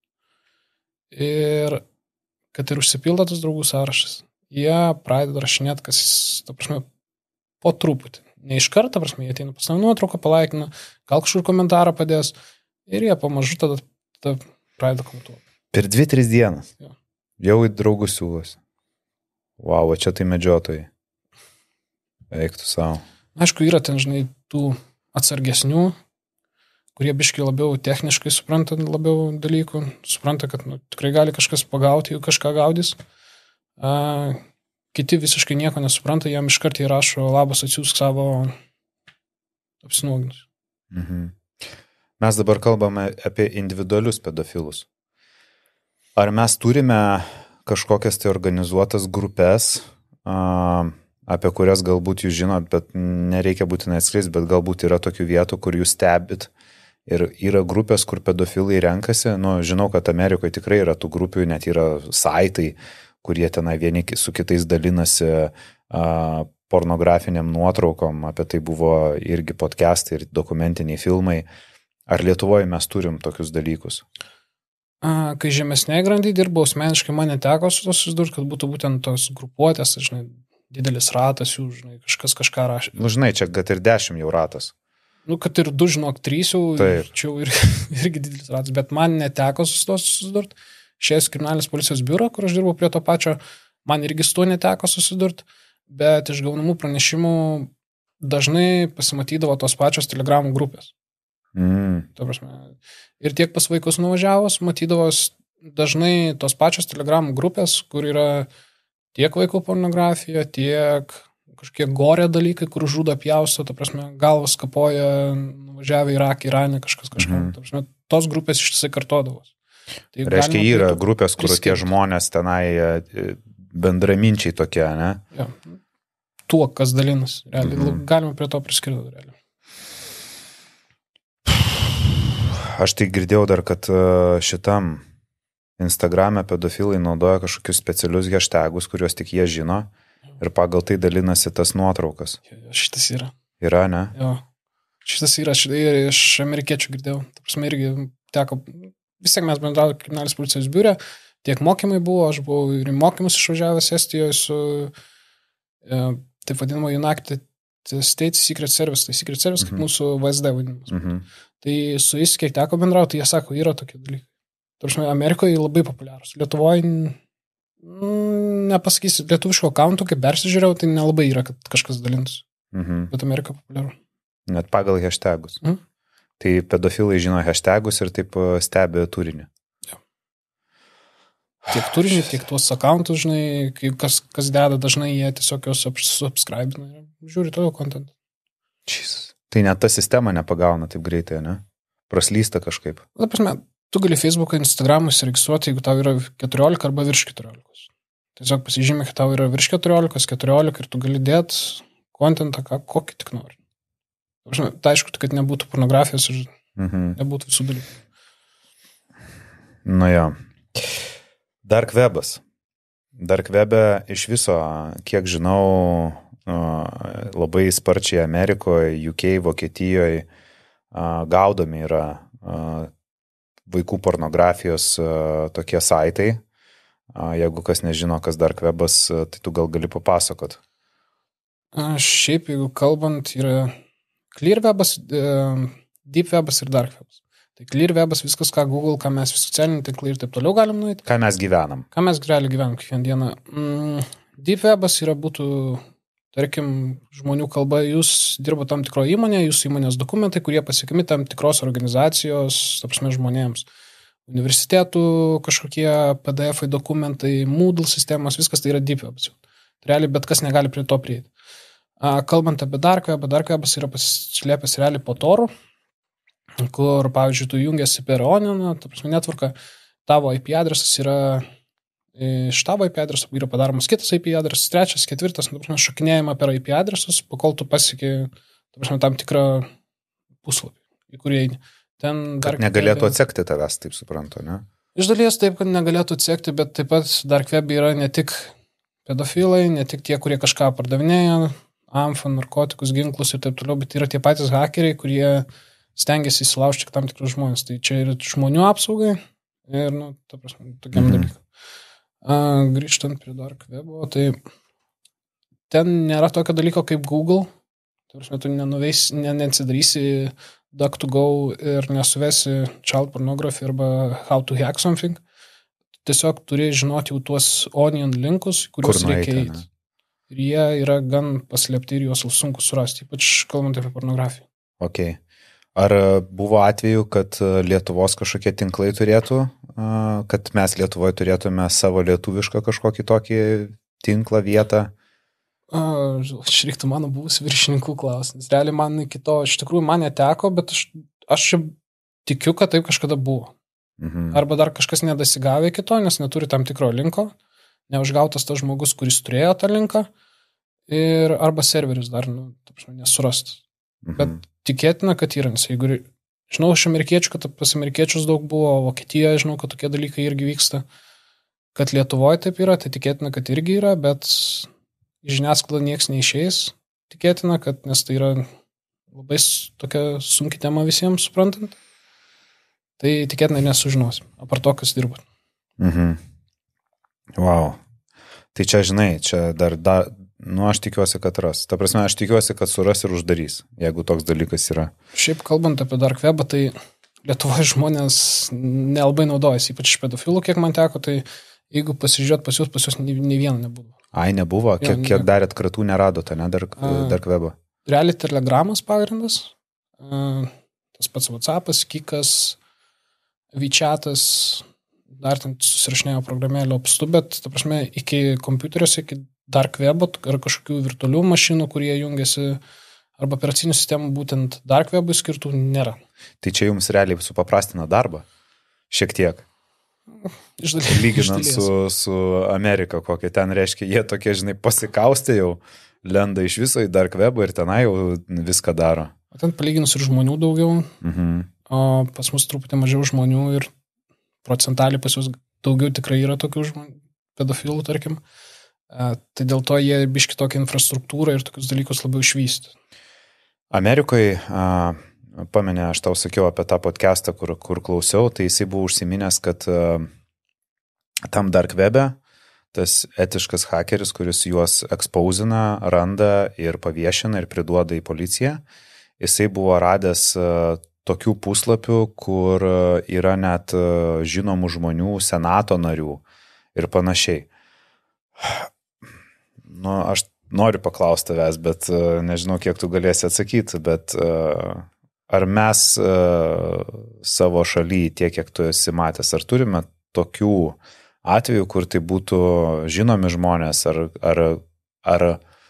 Ir kad ir užsipildo tas draugų sąrašas, jie pradeda rašinėti, kas, ta prasme, po truputį. Ne iš karto, ta prasme, jie ateina pas tave nuotrauką, palaikina, gal kažkur komentarą padės ir jie pamažu tada, tada pradeda komentuoti. Per dvi trys dienas? Jo. Jau į draugus siūlosi. Vau, wow, čia tai medžiotojai. Eiktų savo. Aišku, yra ten, žinai, tų atsargesnių, kurie biškai labiau techniškai supranta labiau dalykų, supranta, kad nu, tikrai gali kažkas pagauti, jeigu kažką gaudys. A, kiti visiškai nieko nesupranta, jam iš karto įrašo labas atsiųsk savo apsinuoginius. Mhm. Mes dabar kalbame apie individualius pedofilus. Ar mes turime kažkokias tai organizuotas grupės, a, apie kurias galbūt jūs žinot, bet nereikia būtinai atskleisti, bet galbūt yra tokių vietų, kur jūs stebit. Ir yra grupės, kur pedofilai renkasi. Nu, žinau, kad Amerikoje tikrai yra tų grupių, net yra saitai, kurie tenai vieni su kitais dalinasi a, pornografiniam nuotraukom. Apie tai buvo irgi podcastai ir dokumentiniai filmai. Ar Lietuvoje mes turim tokius dalykus? A, kai žemesnėje grandyje dirbau, asmeniškai man neteko su to susidurti, kad būtų būtent tos grupuotės, žinai, didelis ratas jų, žinai, kažkas kažką rašė. Nu, žinai, čia kad ir dešimt jau ratas. Nu, kad ir du, žinok, trys jau, čia jau ir, irgi didelis ratas, bet man neteko su to susidurti. Šiais kriminalinės policijos biuro, kur aš dirbau prie to pačio, man irgi su to neteko susidurti, bet iš gaunamų pranešimų dažnai pasimatydavo tos pačios telegramų grupės. Mm. Ta prasme, ir tiek pas vaikus nuvažiavus, matydavos dažnai tos pačios telegramų grupės, kur yra tiek vaikų pornografija, tiek kažkokie gorė dalykai, kur žudo pjausto, ta prasme, galvas kapoja, nuvažiavę į Iraką, Iranę, kažkas kažką. Mm-hmm. Ta prasme, tos grupės ištisai kartodavos. Tai reiškia, yra grupės, kur tie žmonės tenai bendraminčiai tokie, ne? Ja. Tuo, kas dalinas. Realiai, mm-hmm. Galima prie to priskirti. Realiai. Aš tai girdėjau dar, kad šitam Instagrame pedofilai naudoja kažkokius specialius hashtagus, kuriuos tik jie žino. Ir pagal tai dalinasi tas nuotraukas. Šitas yra. Yra, ne? Jo. Šitas yra, šitai ir iš amerikiečių girdėjau. Ta prasme, irgi teko, vis tiek mes bendravome kriminalinės policijos biure, tiek mokymai buvo, aš buvau ir į mokymus išvažiavęs Estijoje su, e, taip vadinamo United States Secret Service, tai Secret Service, kaip mm-hmm. mūsų V S D vadinimas. Mm-hmm. Tai su jais, kiek teko bendrauti, jie sako, yra tokie dalykai. Ta prasme, Amerikoje labai populiarūs. Lietuvoje nepasakysiu, lietuviško akauntų, kaip persižiūrėjau, tai nelabai yra, kad kažkas dalintus. Mhm. Bet Amerika populiaru. Net pagal hashtagus. Mhm. Tai pedofilai žino hashtagus ir taip stebi turinį. Ja. Tiek turinį, tiek tuos akauntus, žinai, kas, kas deda, dažnai jie tiesiog jos subscribina ir žiūri toliau kontentą. Jesus. Tai net ta sistema nepagauna taip greitai, ne? Praslysta kažkaip. Ta prasme, tu gali Facebooką, Instagramą įsiregistruoti, jeigu tau yra keturiolika arba virš keturiolikos. Tiesiog pasižymė, kad tau yra virš keturiolikos, keturiolika ir tu gali dėti kontentą, ką, kokį tik nori. Tai aišku, kad nebūtų pornografijos ir mhm. nebūtų visų dalykų. Nu jo. Dark webas. Dark webe iš viso, kiek žinau, labai sparčiai Amerikoje, U K, Vokietijoje gaudomi yra vaikų pornografijos tokie saitai, Jeigu kas nežino, kas dark webas, tai tu gal gali papasakot. Šiaip, jeigu kalbant, yra clear webas, deep webas ir dark webas. Tai clear webas viskas, ką Google, ką mes socialiniai tinklai ir taip toliau galim nueiti. Ką mes gyvenam. Ką mes realiai gyvenam kiekvieną dieną. Mm, deep webas yra būtų, tarkim, žmonių kalba, jūs dirbo tam tikro įmonė, jūsų įmonės dokumentai, kurie pasiekami tam tikros organizacijos, ta prasme, žmonėms. Universitetų kažkokie P D F dokumentai, Moodle sistemos, viskas tai yra deep webas. Realiai bet kas negali prie to prieiti. Kalbant apie dark webą, dark webas yra pasislėpęs realiai po torų, kur, pavyzdžiui, tu jungiasi per Onion, ta prasme, netvarka, tavo I P adresas yra, iš tavo I P adreso yra padaromas kitas I P adresas, trečias, ketvirtas, ta prasme, šokinėjama per I P adresus, po kol tu pasieki, ta prasme, tam tikrą puslapį, į kurį eini. Ten kad negalėtų atsekti tavęs, taip suprantu, ne? Iš dalies taip, kad negalėtų atsekti, bet taip pat dark web yra ne tik pedofilai, ne tik tie, kurie kažką pardavinėja, amfą, narkotikus, ginklus ir taip toliau, bet yra tie patys hakeriai, kurie stengiasi įsilaužti tam tikrus žmonės. Tai čia yra žmonių apsaugai ir, nu, ta prasme, tokiam mm-hmm. dalykui. Grįžtant prie dark webo, tai ten nėra tokio dalyko kaip Google. Ta prasme, tu nenuveis, ne, neatsidarysi DuckDuckGo ir nesuvesi child pornography arba how to hack something. Tiesiog turi žinoti jau tuos onion linkus, kuriuos Kur reikia eiti. Ir jie yra gan paslėpti ir juos sunku surasti, ypač kalbant apie pornografiją. Okay. Ar buvo atveju, kad Lietuvos kažkokie tinklai turėtų, kad mes Lietuvoje turėtume savo lietuvišką kažkokį tokį tinklą, vietą? Aš reiktų mano buvusių viršininkų klausimas. Realiai man iki to, iš tikrųjų, man neteko, bet aš, aš tikiu, kad taip kažkada buvo. Mhm. Arba dar kažkas nedasigavė iki to, nes neturi tam tikro linko, neužgautas tas žmogus, kuris turėjo tą linką, ir arba serveris dar, nu, taip, nesurastas. Mhm. Bet tikėtina, kad yra, nes jeigu, žinau, iš amerikiečių, kad pas amerikiečius daug buvo, Vokietijoje, žinau, kad tokie dalykai irgi vyksta, kad Lietuvoje taip yra, tai tikėtina, kad irgi yra, bet žiniasklaida nieks neišeis, tikėtina, kad, nes tai yra labai tokia sunki tema visiems suprantant, tai tikėtina nesužinosim, apart to, kas dirba. Mhm. Wow. Tai čia, žinai, čia dar, dar nu, aš tikiuosi, kad ras. Ta prasme, aš tikiuosi, kad suras ir uždarys, jeigu toks dalykas yra. Šiaip kalbant apie dark webą, tai Lietuvoje žmonės nelabai naudojasi, ypač iš pedofilų, kiek man teko, tai jeigu pasižiūrėt pas jūs, pas jūs nei vieno nebuvo. Ai, nebuvo? Kiek, ne, kiek darėt kratų neradote, ne, dark, dark webą? Realiai Telegramas pagrindas, tas pats WhatsAppas, Kikas, WeChatas, dar ten susirašinėjo programėlę apstu, bet, ta prasme, iki kompiuteriuose, iki dark webo ar kažkokių virtualių mašinų, kurie jungiasi, arba operacinių sistemų būtent dark webui skirtų nėra. Tai čia jums realiai supaprastina darbą? Šiek tiek. Iš dalies. Lyginant su, su Amerika, kokia ten reiškia, jie tokie, žinai, pasikaustė jau, lenda iš viso į dark webą ir tenai jau viską daro. O ten palyginus ir žmonių daugiau, mhm. o pas mus truputį mažiau žmonių ir procentaliai pas jūs daugiau tikrai yra tokių žmonių, pedofilų, tarkim. Tai dėl to jie biški tokią infrastruktūrą ir tokius dalykus labiau išvysti. Amerikoje, pamenė, aš tau sakiau apie tą podcastą, kur, kur klausiau, tai jisai buvo užsiminęs, kad a, tam dark webe tas etiškas hakeris, kuris juos ekspauzina, randa ir paviešina ir priduoda į policiją, jisai buvo radęs a, tokių puslapių, kur yra net a, žinomų žmonių, senato narių ir panašiai. Nu, aš noriu paklausti tavęs, bet uh, nežinau, kiek tu galėsi atsakyti, bet uh, ar mes uh, savo šalyje tiek, kiek tu esi matęs, ar turime tokių atvejų, kur tai būtų žinomi žmonės, ar, ar, ar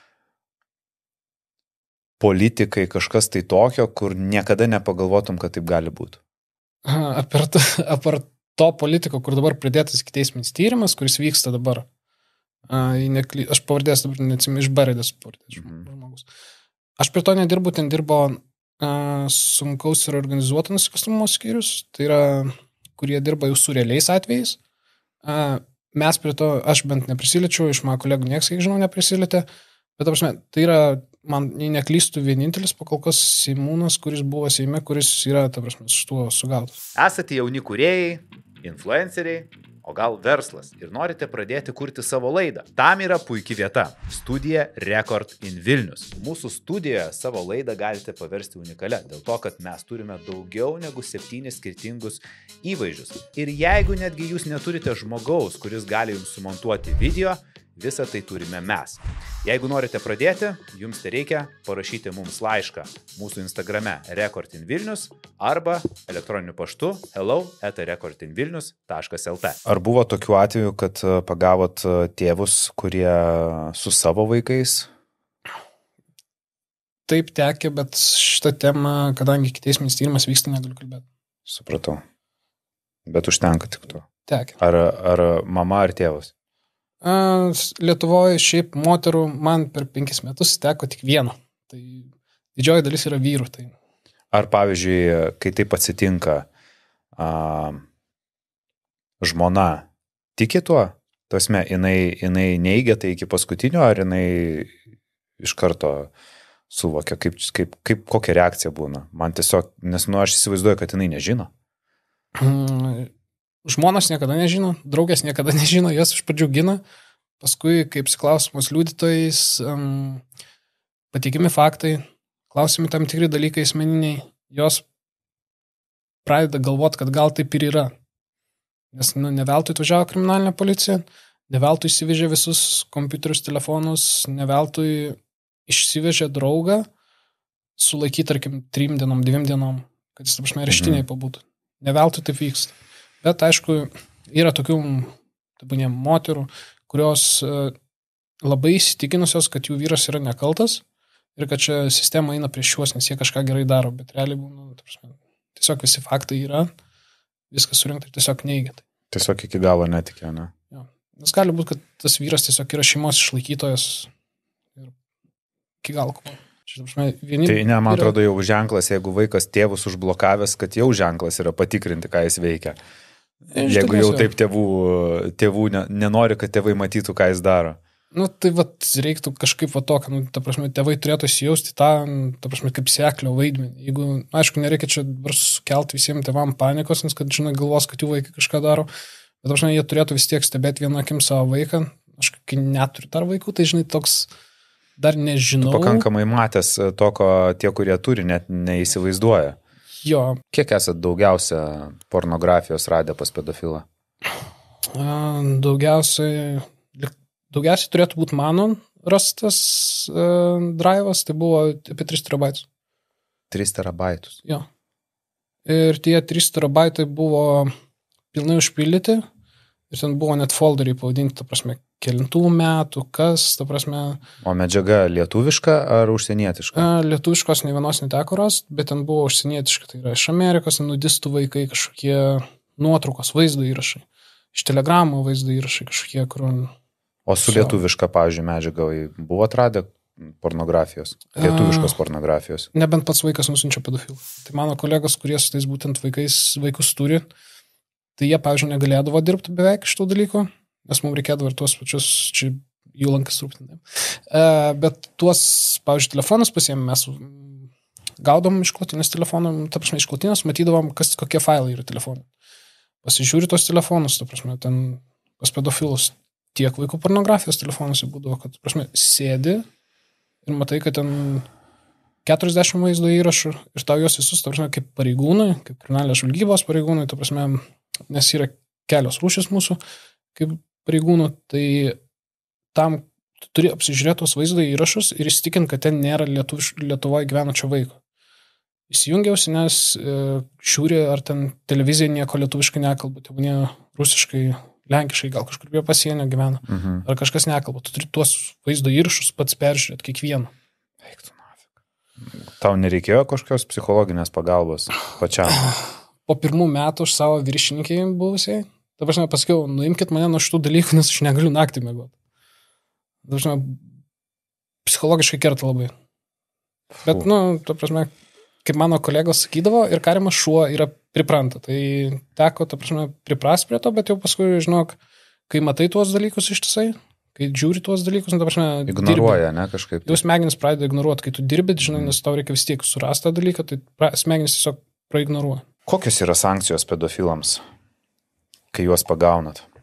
politikai kažkas tai tokio, kur niekada nepagalvotum, kad taip gali būti? Apart, apart to politiko, kur dabar pridėtas ikiteisminis tyrimas, kuris vyksta dabar, A, nekly... aš pavardės dabar neatsimenu, iš Baredės pavardės žmogus. Aš prie to nedirbu, ten dirbo a, sunkaus ir organizuoto nusikalstamumo skyrius, tai yra, kurie dirba jau su realiais atvejais. A, mes prie to, aš bent neprisiliečiau, iš mano kolegų nieks, kiek žinau, neprisilietė, bet ta prasme, tai yra, man neklystų vienintelis pakolkas Seimūnas, kuris buvo Seime, kuris yra, ta prasme, su tuo sugautas. Esate jauni kūrėjai, influenceriai, o gal verslas ir norite pradėti kurti savo laidą. Tam yra puikia vieta – studija Record in Vilnius. Mūsų studijoje savo laidą galite paversti unikalią, dėl to, kad mes turime daugiau negu septynis skirtingus įvaizdžius. Ir jeigu netgi jūs neturite žmogaus, kuris gali jums sumontuoti video, visą tai turime mes. Jeigu norite pradėti, jums tai reikia parašyti mums laišką mūsų Instagrame Record in Vilnius arba elektroniniu paštu hello at recordinvilnius taškas lt. Ar buvo tokių atvejų, kad pagavot tėvus, kurie su savo vaikais? Taip tekė, bet šitą temą, kadangi ikiteisminis tyrimas vyksta, negaliu kalbėti. Supratau. Bet užtenka tik to. Tekė. Ar, ar mama, ar tėvas? Lietuvoje šiaip moterų man per penkis metus teko tik vieno. Tai didžioji dalis yra vyrų. Tai... Ar pavyzdžiui, kai taip atsitinka, a, žmona tiki tuo? Tasme, jinai, jinai neigia tai iki paskutinio, ar jinai iš karto suvokia, kaip, kaip, kaip kokia reakcija būna? Man tiesiog, nes nu aš įsivaizduoju, kad jinai nežino. Mm. Žmonos niekada nežino, draugės niekada nežino, jos iš pradžių gina, paskui, kaip klausimus liudytojais, um, patikimi faktai, klausimi tam tikri dalykai asmeniniai, jos pradeda galvoti, kad gal taip ir yra. Nes nu, ne veltui atvažiavo kriminalinė policija, ne veltui išsivežė visus kompiuterius, telefonus, ne veltui išsivežė draugą, sulaikyti, tarkim, trim dienom, dviem dienom, kad jis, taprašmė, reštiniai pabūtų. Ne veltui taip vyksta. Bet, aišku, yra tokių tabunė, moterų, kurios labai įsitikinusios, kad jų vyras yra nekaltas ir kad čia sistema eina prieš juos, nes jie kažką gerai daro, bet realiai būna, prasme, tiesiog visi faktai yra, viskas surinkta ir tiesiog neigia. Tiesiog iki galo netikė, ne? Jo. Nes gali būti, kad tas vyras tiesiog yra šeimos išlaikytojas ir iki galo kovo. Vieni... Tai ne, man atrodo, jau ženklas, jeigu vaikas tėvus užblokavęs, kad jau ženklas yra patikrinti, ką jis veikia. Jeigu jau taip tėvų, tėvų ne, nenori, kad tėvai matytų, ką jis daro. Nu, tai vat, reiktų kažkaip va tokio, nu, ta prasme, tėvai turėtų įsijausti tą, ta prasme, kaip seklio vaidmenį. Jeigu, aišku, nereikia čia sukelti visiems tėvam panikos, nes, kad, žinai, galvos, kad jų vaikai kažką daro, bet, ta prasme, jie turėtų vis tiek stebėti vieną akim savo vaiką. Aš kai neturiu dar vaikų, tai, žinai, toks dar nežinau. Tu pakankamai matęs to, ko tie, kurie turi, net neįsivaizduoja. Jo. Kiek esat daugiausia pornografijos radę pas pedofilą? Daugiausiai, daugiausiai turėtų būti mano rastas uh, drivas, tai buvo apie tris terabaitus. tris terabaitus? Jo. Ir tie trys terabaitai buvo pilnai užpildyti ir ten buvo net folderiai pavadinti, ta prasme, kelintų metų, kas, ta prasme... O medžiaga lietuviška ar užsienietiška? Lietuviškos ne vienos neteko rast, bet ten buvo užsienietiška, tai yra iš Amerikos, nudistų vaikai, kažkokie nuotraukos, vaizdo įrašai, iš telegramų vaizdo įrašai kažkokie, kur... O su lietuviška, pavyzdžiui, medžiaga buvo atradę pornografijos, lietuviškos pornografijos? Nebent pats vaikas nusinčia pedofilų. Tai mano kolegos, kurie su tais būtent vaikais, vaikus turi, tai jie, pavyzdžiui, negalėdavo dirbti beveik iš tų dalykų, nes mums reikėdavo ir tuos pačius, čia jų lankas rūpinti. Bet tuos, pavyzdžiui, telefonus pasiėmėm, mes gaudom iš klotinės telefonų, ta prasme, iš klotinės matydavom, kas, kokie failai yra telefonai. Pasižiūri tos telefonus, ta prasme, ten pas pedofilus tiek vaikų pornografijos telefonuose būdavo, kad, ta prasme, sėdi ir matai, kad ten keturiasdešimt vaizdo įrašų ir tau juos visus, ta prasme, kaip pareigūnai, kaip kriminalinės žvalgybos pareigūnai, ta prasme, nes yra kelios rūšis mūsų, kaip pareigūnų, tai tam tu turi apsižiūrėti tos vaizdo įrašus ir įsitikinti, kad ten nėra Lietuviš, Lietuvoje gyvenančio vaiko. Įsijungiausi, nes e, žiūri, ar ten televizija nieko lietuviškai nekalba, tebūnė rusiškai, lenkiškai, gal kažkur prie pasienio gyvena, mhm. ar kažkas nekalba. Tu turi tuos vaizdo įrašus pats peržiūrėti kiekvieną. Eiktų nafik. Tau nereikėjo kažkokios psichologinės pagalbos pačiam? Po pirmų metų aš savo viršininkai buvusiai, ta prasme, pasakiau, nuimkit mane nuo šitų dalykų, nes aš negaliu naktį mėgoti. Ta prasme, psichologiškai kerta labai. Bet, nu, ta prasme, kaip mano kolegos sakydavo, ir karimas šuo yra pripranta. Tai teko, ta prasme, priprast prie to, bet jau paskui, žinok, kai matai tuos dalykus ištisai, kai žiūri tuos dalykus, nu, ta prasme, ignoruoja, dirbi, ne, kažkaip. Jau smegenis pradeda ignoruoti, kai tu dirbi, žinai, nes tau reikia vis tiek surasti tą dalyką, tai pra, smegenis tiesiog praignoruoja. Kokios yra sankcijos pedofilams, kai juos pagaunat?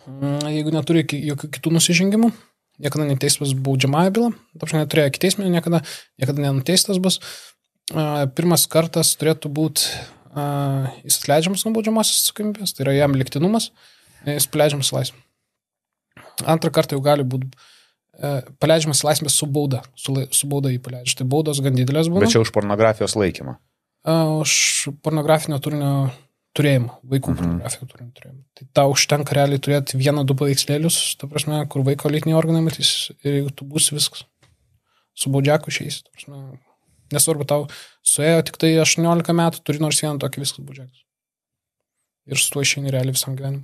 jeigu neturi jokių kitų nusižengimų, niekada neteistas baudžiamąją bylą, tačiau neturėjo ikiteisminio, niekada, niekada nenuteistas bus. Pirmas kartas turėtų būti, jis atleidžiamas nuo baudžiamosios atsakomybės, tai yra jam liktinumas, jis paleidžiamas į laisvę. Antrą kartą jau gali būti paleidžiamas į laisvę su bauda, su, su bauda jį paleidžia. Tai baudos gan didelės būna. Bet čia už pornografijos laikymą. Už pornografinio turinio turėjimą, vaikų mhm. pornografinio turinio turėjimą. Tai tau užtenka realiai turėti vieną, du paveikslėlius, ta prasme, kur vaiko lytiniai organai matys, ir jeigu tu būsi viskas. Su baudžiaku išeisi, ta prasme. Nesvarbu, tau suėjo tik tai aštuoniolika metų, turi nors vieną tokį viskas baudžiakas. Ir su tuo išeini realiai visam gyvenimui.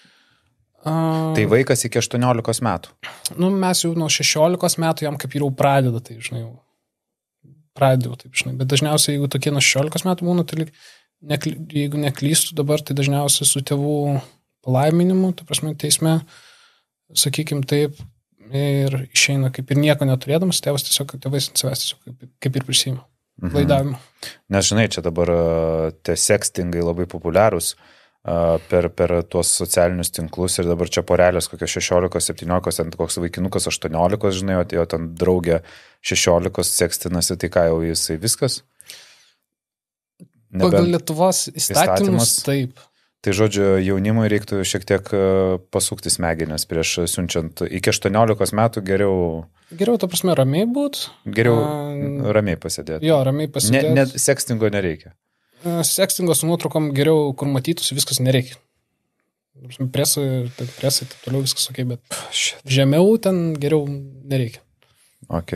Uh, tai vaikas iki aštuoniolikos metų? Nu, mes jau nuo šešiolikos metų jam kaip jau pradeda, tai, žinai, jau pradėjau, taip, žinai. Bet dažniausiai, jeigu tokie nuo šešiolikos metų būna, tai nekly, jeigu neklystu dabar, tai dažniausiai su tėvų palaiminimu, tai prasme, teisme, sakykim taip, ir išeina kaip ir nieko neturėdamas, tėvas tiesiog, tėvais ant savęs tiesiog kaip, kaip ir prisima. Mhm. Laidavimą. Nes, žinai, čia dabar tie sextingai labai populiarūs per, per tuos socialinius tinklus ir dabar čia porelės kokios šešiolikos, septyniolikos, ten koks vaikinukas aštuoniolikos, žinai, o ten draugė šešiolikos sekstinasi, tai ką jau jisai viskas? Nebent pagal Lietuvos įstatymus, įstatymus taip. Tai žodžiu, jaunimui reiktų šiek tiek pasukti smegenis prieš siunčiant iki aštuoniolikos metų geriau... Geriau, ta prasme, ramiai būt. Geriau um, ramiai pasėdėti. Jo, ramiai pasėdėti. Ne, ne, sekstingo nereikia. Sekstingo su nuotraukom geriau, kur matytųsi, viskas nereikia. Presai, presai, taip toliau viskas ok, bet Shit. Žemiau ten geriau nereikia. Ok.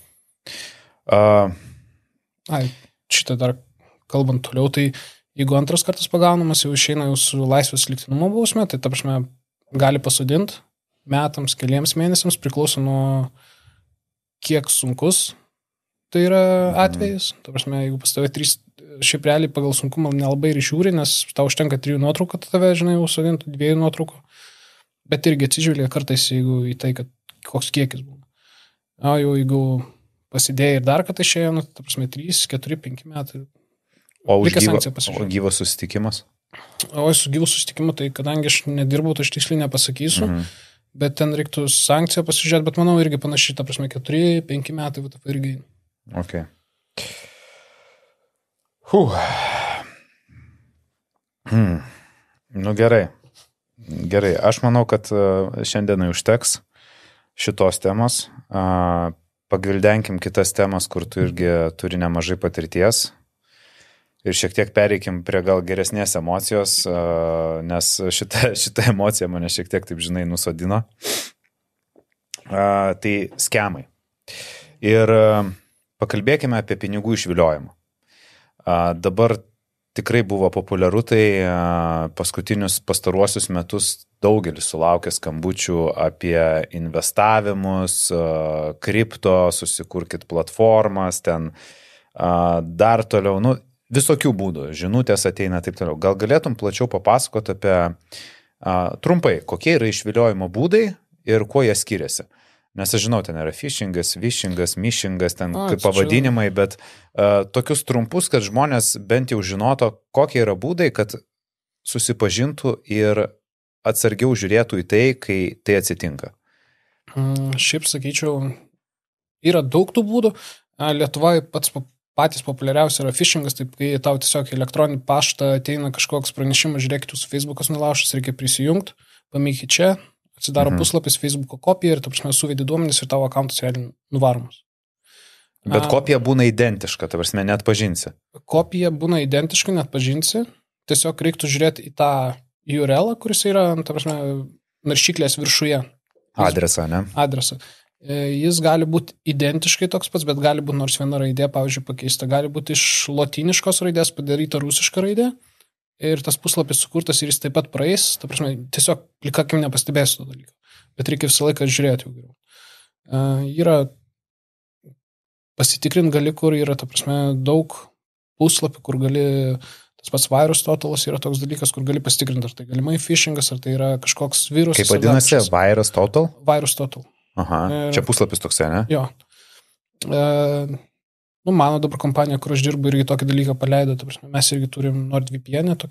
Uh... Ai, šitą dar kalbant toliau, tai jeigu antras kartas pagaunamas, jau išeina jau su laisvės liktinumo bausme, tai ta prasme gali pasodinti metams, keliems mėnesiams, priklauso nuo kiek sunkus tai yra atvejis. Mm. Ta prasme, jeigu pas tave trys, šiaip realiai pagal sunkumą nelabai ir žiūri, nes tau užtenka trijų nuotraukų, tai tave, žinai, jau sodintų dviejų nuotraukų. Bet irgi atsižvelgia kartais, jeigu į tai, kad koks kiekis būna. O jau jeigu pasidėjai ir dar kartą išėjo, nu, ta prasme, trys, keturi, penki metai. O už gyvo, o gyvas susitikimas? O su gyvu susitikimu, tai kadangi aš nedirbau, tai aš tiksliai nepasakysiu, mhm. bet ten reiktų sankciją pasižiūrėti, bet manau irgi panašiai, ta prasme, keturi, penki metai, bet irgi. Ok. Huh. Hmm. Nu gerai. Gerai. Aš manau, kad šiandienai užteks šitos temos. Pagvildenkim kitas temas, kur tu irgi turi nemažai patirties. Ir šiek tiek pereikim prie gal geresnės emocijos, nes šita, šita emocija mane šiek tiek, taip žinai, nusodino. Tai skemai. Ir pakalbėkime apie pinigų išviliojimą. Dabar tikrai buvo populiaru, tai paskutinius pastaruosius metus daugelis sulaukė skambučių apie investavimus, kripto, susikurkit platformas, ten dar toliau, nu, visokių būdų, žinutės ateina taip toliau. Gal galėtum plačiau papasakoti apie a, trumpai, kokie yra išviliojimo būdai ir kuo jie skiriasi. Nes aš žinau, ten yra phishingas, vishingas, mishingas, ten a, kaip pavadinimai, bet a, tokius trumpus, kad žmonės bent jau žinoto, kokie yra būdai, kad susipažintų ir atsargiau žiūrėtų į tai, kai tai atsitinka. Mm, šiaip sakyčiau, yra daug tų būdų. Lietuvoje pats patys populiariausi yra phishingas, taip kai tau tiesiog elektroninį paštą ateina kažkoks pranešimas, žiūrėkit, jūsų Facebookas nulaušas, reikia prisijungti, pamėkit čia, atsidaro mhm. puslapis, Facebooko kopija ir, ta prasme, suvedi duomenis ir tavo akantas realiai nuvaromas. Bet kopija būna identiška, ta prasme, net pažinsi. Kopija būna identiška, net pažinsi, tiesiog reiktų žiūrėti į tą U R L, kuris yra, ta prasme, naršyklės viršuje. Adresą, ne? Adresą. Jis gali būti identiškai toks pats, bet gali būti nors viena raidė, pavyzdžiui, pakeista. Gali būti iš lotyniškos raidės padaryta rusiška raidė ir tas puslapis sukurtas ir jis taip pat praeis. Ta prasme, tiesiog plikakim nepastebėsiu to dalyko. Bet reikia visą laiką žiūrėti jau geriau. Uh, yra pasitikrinti gali, kur yra, ta prasme, daug puslapių, kur gali, tas pats Virus Totalas yra toks dalykas, kur gali pasitikrinti, ar tai galimai phishingas, ar tai yra kažkoks virusas. Kaip vadinasi, Virus Total? Virus Total. Aha, ir, čia puslapis toksai, ne? Jo. E, nu, mano dabar kompanija, kur aš dirbu, irgi tokį dalyką paleido. Mes irgi turim NordVPN, tokį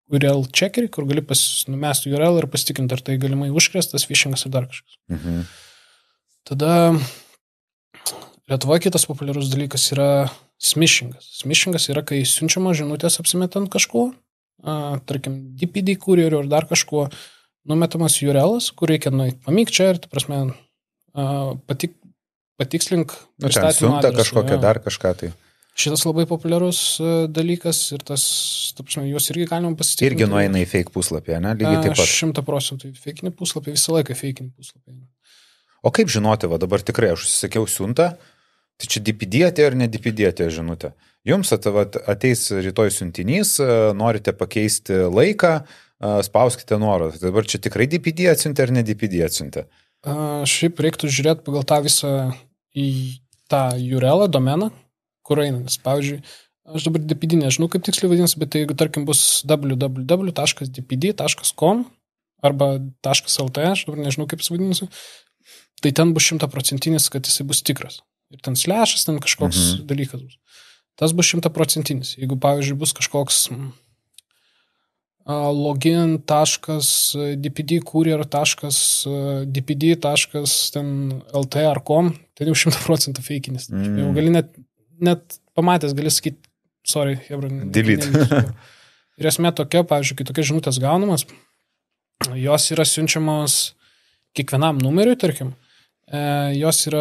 U R L checkerį, kur gali pas, numesti U R L ir pasitikinti, ar tai galimai užkrestas, phishingas ar dar kažkas. Mhm. Tada Lietuvoje kitas populiarus dalykas yra smishingas. Smishingas yra, kai siunčiama žinutės apsimetant kažkuo, a, tarkim, D P D kurjeriu ar dar kažkuo, numetamas U R L-as, kur reikia nueiti pamyk čia ir, ta prasme, a, patik, patikslink pristatymo adresą. Kažkokią ja. Dar kažką tai. Šitas labai populiarus dalykas ir tas, ta prasme, juos irgi galima pasitikrinti. Irgi nueina į fake puslapį, ne? Lygiai taip pat. Šimta procentų į fake puslapį, visą laiką fake puslapį. O kaip žinoti, va dabar tikrai aš užsisakiau siuntą, tai čia D P D atėjo ar ne D P D atėjo žinutė? Jums ateis rytoj siuntinys, norite pakeisti laiką, spauskite nuorodą. Dabar čia tikrai D P D atsiuntė ar ne D P D atsiuntė? Šiaip reiktų žiūrėti pagal tą visą į tą U R L-ą, domeną, kur eina, nes, pavyzdžiui, aš dabar D P D nežinau, kaip tiksliai vadinasi, bet jeigu, tarkim, bus w w w taškas d p d taškas com arba .lt, aš dabar nežinau, kaip jis vadinasi, tai ten bus šimtaprocentinis, kad jisai bus tikras. Ir ten slešas, ten kažkoks mhm. dalykas bus. Tas bus šimtaprocentinis. Jeigu, pavyzdžiui, bus kažkoks login taškas d p d courier taškas d p d taškas l t ar com, tai jau šimta procentų feikinis. Mm. Jau gali net, net pamatęs, gali sakyti, sorry, hebra. Delete. Ir esmė tokia, pavyzdžiui, kai tokia žinutės gaunamas, jos yra siunčiamos kiekvienam numeriui, tarkim, jos yra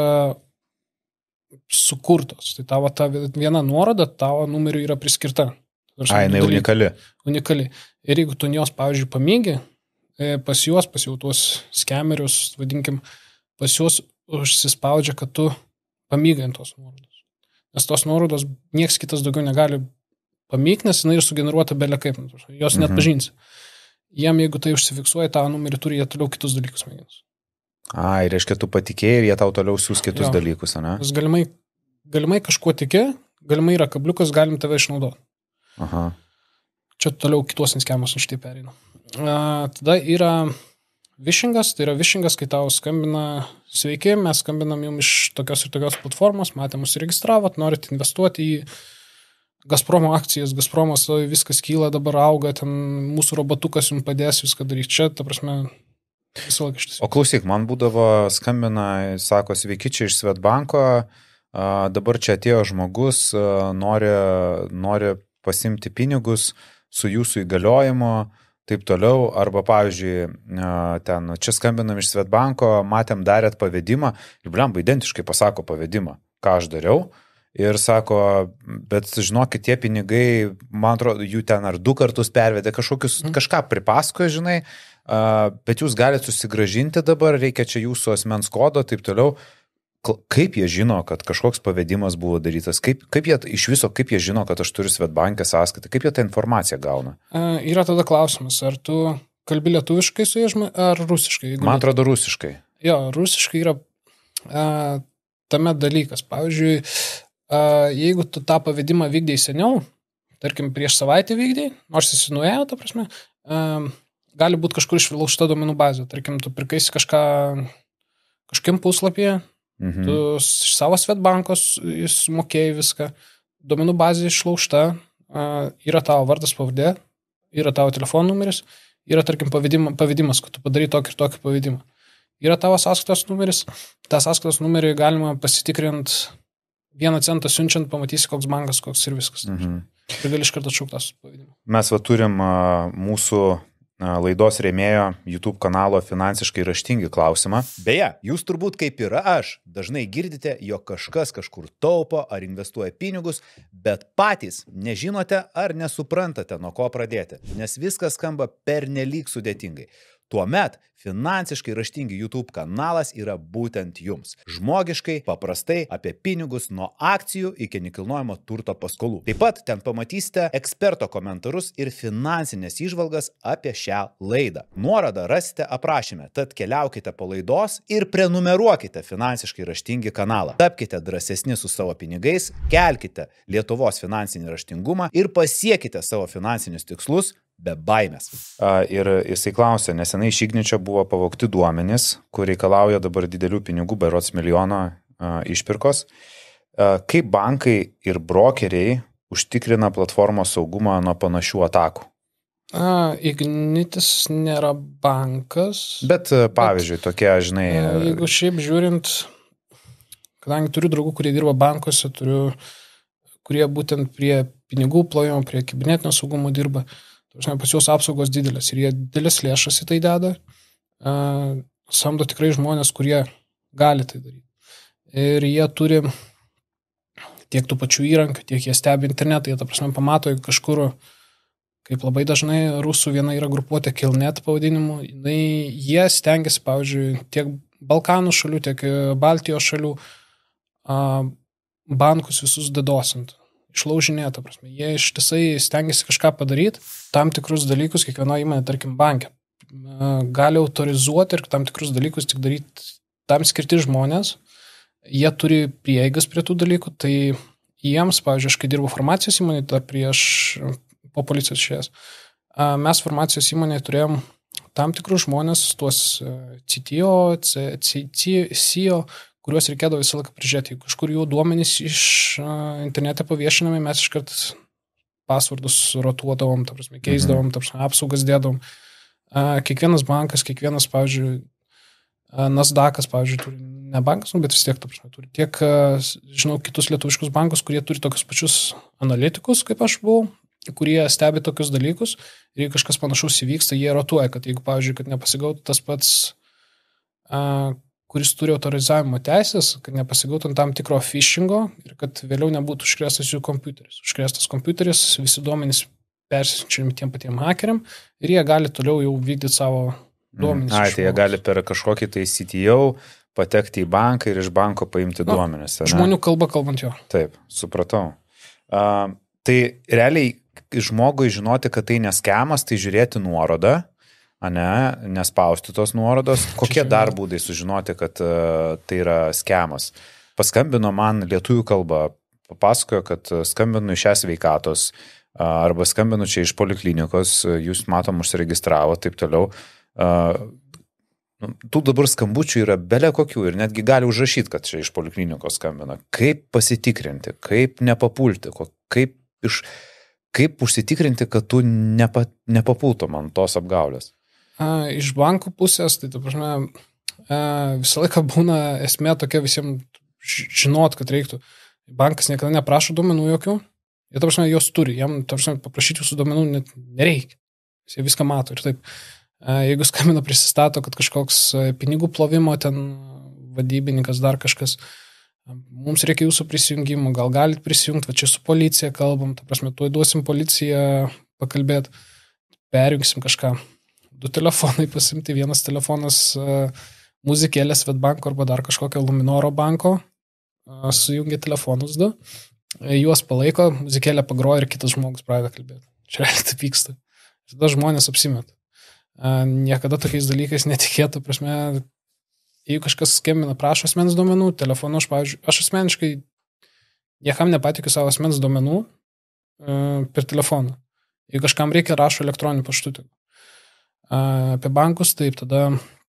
sukurtos. Tai tavo ta viena nuoroda tavo numeriui yra priskirta. A, jinai unikali. Unikali. Ir jeigu tu jos, pavyzdžiui, pamygi, pas juos, pas jau tuos skemerius, vadinkim, pas juos užsispaudžia, kad tu pamygai ant tos nuorodos. Nes tos nuorodos nieks kitas daugiau negali pamygti, nes jinai ir sugeneruota belia kaip. Jos net pažins. Jiem, jeigu tai užsifiksuoja tą numerį, turi jie toliau kitus dalykus mėginus. A, ir reiškia, tu patikėjai ir jie tau toliau siūs kitus jo. Dalykus, ne? Nes galimai, galimai kažkuo tiki, galimai yra kabliukas, galim tave išnaudoti. Aha. Čia toliau kitos skemos aš tai pereinu. A, tada yra vishingas, tai yra vishingas, kai tau skambina, sveiki, mes skambinam jums iš tokios ir tokios platformos, matė, mus registravot, norit investuoti į Gazpromo akcijas, Gazpromas viskas kyla, dabar auga, ten mūsų robotukas jums padės viską daryti. Čia, ta prasme, visą laiką štis. O klausyk, man būdavo skambina, sako, sveiki, čia iš Svetbanko, dabar čia atėjo žmogus, nori, nori pasimti pinigus su jūsų įgaliojimu, taip toliau, arba, pavyzdžiui, ten, čia skambinam iš Svetbanko, matėm darėt pavedimą, ir blemba identiškai pasako pavedimą, ką aš dariau. Ir sako, bet žinokit, tie pinigai, man atrodo, jų ten ar du kartus pervedė, kažkokius, mm. kažką pripasakoja, žinai, bet jūs galite susigražinti dabar, reikia čia jūsų asmens kodo, taip toliau. Kaip jie žino, kad kažkoks pavedimas buvo darytas? Kaip, kaip jie iš viso, kaip jie žino, kad aš turiu Svetbanke sąskaitą? Kaip jie tą informaciją gauna? Uh, yra tada klausimas, ar tu kalbi lietuviškai su jais, ar rusiškai? Man atrodo, rusiškai. Jo, rusiškai yra uh, tame dalykas. Pavyzdžiui, Uh, jeigu tu tą pavedimą vykdėjai seniau, tarkim prieš savaitę vykdėjai, nors jis nuėjo, ta prasme, uh, gali būti kažkur išvilaužta duomenų bazė. Tarkim, tu pirkaisi kažką kažkiam puslapyje, mhm. tu iš savo Svetbankos mokėjai viską, duomenų bazė išlaužta, uh, yra tavo vardas pavardė, yra tavo telefonų numeris, yra, tarkim, pavedimas, kad tu padarai tokį ir tokį pavedimą. Yra tavo sąskaitos numeris, tą sąskaitos numerį galima pasitikrinti vieną centą siunčiant, pamatysi, koks bankas, koks ir viskas. Mhm. Ir gali iš karto atšauktas pavedimą. Mes va turim uh, mūsų uh, laidos rėmėjo YouTube kanalo finansiškai raštingi klausimą. Beje, jūs turbūt kaip ir aš dažnai girdite, jog kažkas kažkur taupo ar investuoja pinigus, bet patys nežinote ar nesuprantate, nuo ko pradėti, nes viskas skamba pernelyg sudėtingai. Tuomet finansiškai raštingi YouTube kanalas yra būtent jums. Žmogiškai, paprastai, apie pinigus nuo akcijų iki nekilnojamo turto paskolų. Taip pat ten pamatysite eksperto komentarus ir finansinės įžvalgas apie šią laidą. Nuorodą rasite aprašyme, tad keliaukite po laidos ir prenumeruokite finansiškai raštingi kanalą. Tapkite drąsesni su savo pinigais, kelkite Lietuvos finansinį raštingumą ir pasiekite savo finansinius tikslus be baimės. Ir jisai klausė, nesenai iš Igničio buvo pavogti duomenys, kur reikalauja dabar didelių pinigų, berods milijono išpirkos. Kaip bankai ir brokeriai užtikrina platformos saugumą nuo panašių atakų? A, Ignitis nėra bankas. Bet, pavyzdžiui, bet, tokie, žinai... Jeigu šiaip žiūrint, kadangi turiu draugų, kurie dirba bankuose, turiu, kurie būtent prie pinigų plovimo, prie kibernetinio saugumo dirba, pas juos apsaugos didelės ir jie didelės lėšas į tai deda, samdo tikrai žmonės, kurie gali tai daryti. Ir jie turi tiek tų pačių įrankių, tiek jie stebi internetą, jie, ta prasme, pamato kažkur, kaip labai dažnai rusų viena yra grupuotė Killnet pavadinimu, jie stengiasi, pavyzdžiui, tiek Balkanų šalių, tiek Baltijos šalių bankus visus dedosinti, išlaužinėti, ta prasme. Jie ištisai stengiasi kažką padaryti, tam tikrus dalykus kiekvieno įmonė, tarkim, banke, gali autorizuoti ir tam tikrus dalykus tik daryti tam skirti žmonės, jie turi prieigas prie tų dalykų, tai jiems, pavyzdžiui, aš kai dirbu farmacijos įmonėje, dar prieš po policijos išėjęs, mes farmacijos įmonėje turėjom tam tikrus žmonės, tuos C T O, C E O, kuriuos reikėdavo visą laiką prižiūrėti. Kažkur jų duomenys iš internete paviešinami, mes iškart pasvardus rotuodavom, ta prasme, keisdavom, ta prasme, apsaugas dėdavom. Kiekvienas bankas, kiekvienas, pavyzdžiui, Nasdaqas, pavyzdžiui, turi ne bankas, bet vis tiek, ta prasme, turi tiek, žinau, kitus lietuviškus bankus, kurie turi tokius pačius analitikus, kaip aš buvau, kurie stebi tokius dalykus ir jeigu kažkas panašaus įvyksta, jie rotuoja, kad jeigu, pavyzdžiui, kad nepasigautų tas pats, a, kuris turi autorizavimo teisės, kad nepasigautų tam tikro phishingo ir kad vėliau nebūtų užkrėstas jų kompiuteris. Užkrėstas kompiuteris, visi duomenys persiunčiami tiem patiem hakeriam ir jie gali toliau jau vykdyti savo duomenys. Ai, tai jie gali per kažkokį tai C T O patekti į banką ir iš banko paimti no, duomenys. Žmonių kalba kalbant jo. Taip, supratau. Uh, tai realiai žmogui žinoti, kad tai neskemas, tai žiūrėti nuorodą, ane, nespausti tos nuorodos. Kokie dar būdai sužinoti, kad uh, tai yra skemas? Paskambino man lietuvių kalba, papasakojo, kad skambinu iš šią sveikatos, uh, arba skambinu čia iš poliklinikos, jūs matom užsiregistravo, taip toliau. Uh, tų dabar skambučių yra belė kokių ir netgi gali užrašyti, kad čia iš poliklinikos skambina. Kaip pasitikrinti, kaip nepapulti, kaip iš... Kaip užsitikrinti, kad tu nepa, nepapultum ant tos apgaulės? A, iš bankų pusės, tai ta prasme, a, visą laiką būna esmė tokia visiems žinot, kad reiktų. Bankas niekada neprašo duomenų jokių, jie ta prasme jos turi, jam ta prasme paprašyti jūsų duomenų net nereikia. Jie viską mato ir taip. A, jeigu skambina prisistato, kad kažkoks pinigų plovimo ten vadybininkas, dar kažkas, mums reikia jūsų prisijungimų, gal galit prisijungti, va čia su policija kalbam, ta prasme, tuoj duosim policiją pakalbėti, perjungsim kažką. Du telefonai pasimti, vienas telefonas uh, muzikėlės Svetbanko arba dar kažkokio Luminoro banko, uh, sujungia telefonus du, juos palaiko, muzikėlę pagroja ir kitas žmogus pradeda kalbėti. Čia realiai taip vyksta. Tada žmonės apsimeta. Uh, niekada tokiais dalykais netikėtų, prasme, jeigu kažkas skambina, prašo asmens duomenų, telefonu, aš, pavyzdžiui, aš asmeniškai niekam nepatikiu savo asmens duomenų e, per telefoną. Jeigu kažkam reikia, rašo elektroniniu paštu. E, apie bankus, taip, tada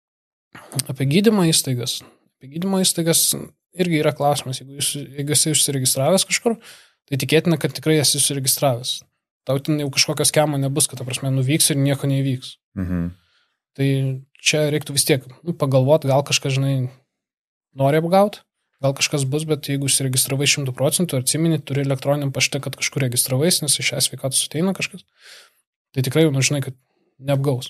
apie gydymo įstaigas. Apie gydymo įstaigas irgi yra klausimas. Jeigu, jūs, jeigu esi užsiregistravęs kažkur, tai tikėtina, kad tikrai esi užsiregistravęs. Tau ten jau kažkokios skemo nebus, kad, ta prasme, nuvyks ir nieko neįvyks. Mhm. Tai čia reiktų vis tiek nu, pagalvoti, gal kažkas, žinai, nori apgauti, gal kažkas bus, bet jeigu užsiregistravai šimtų procentų, ar atsimeni, turi elektroniniam pašte, kad kažkur registravais, nes iš šią sveikatos ateina kažkas, tai tikrai jau, nu, žinai, kad neapgaus.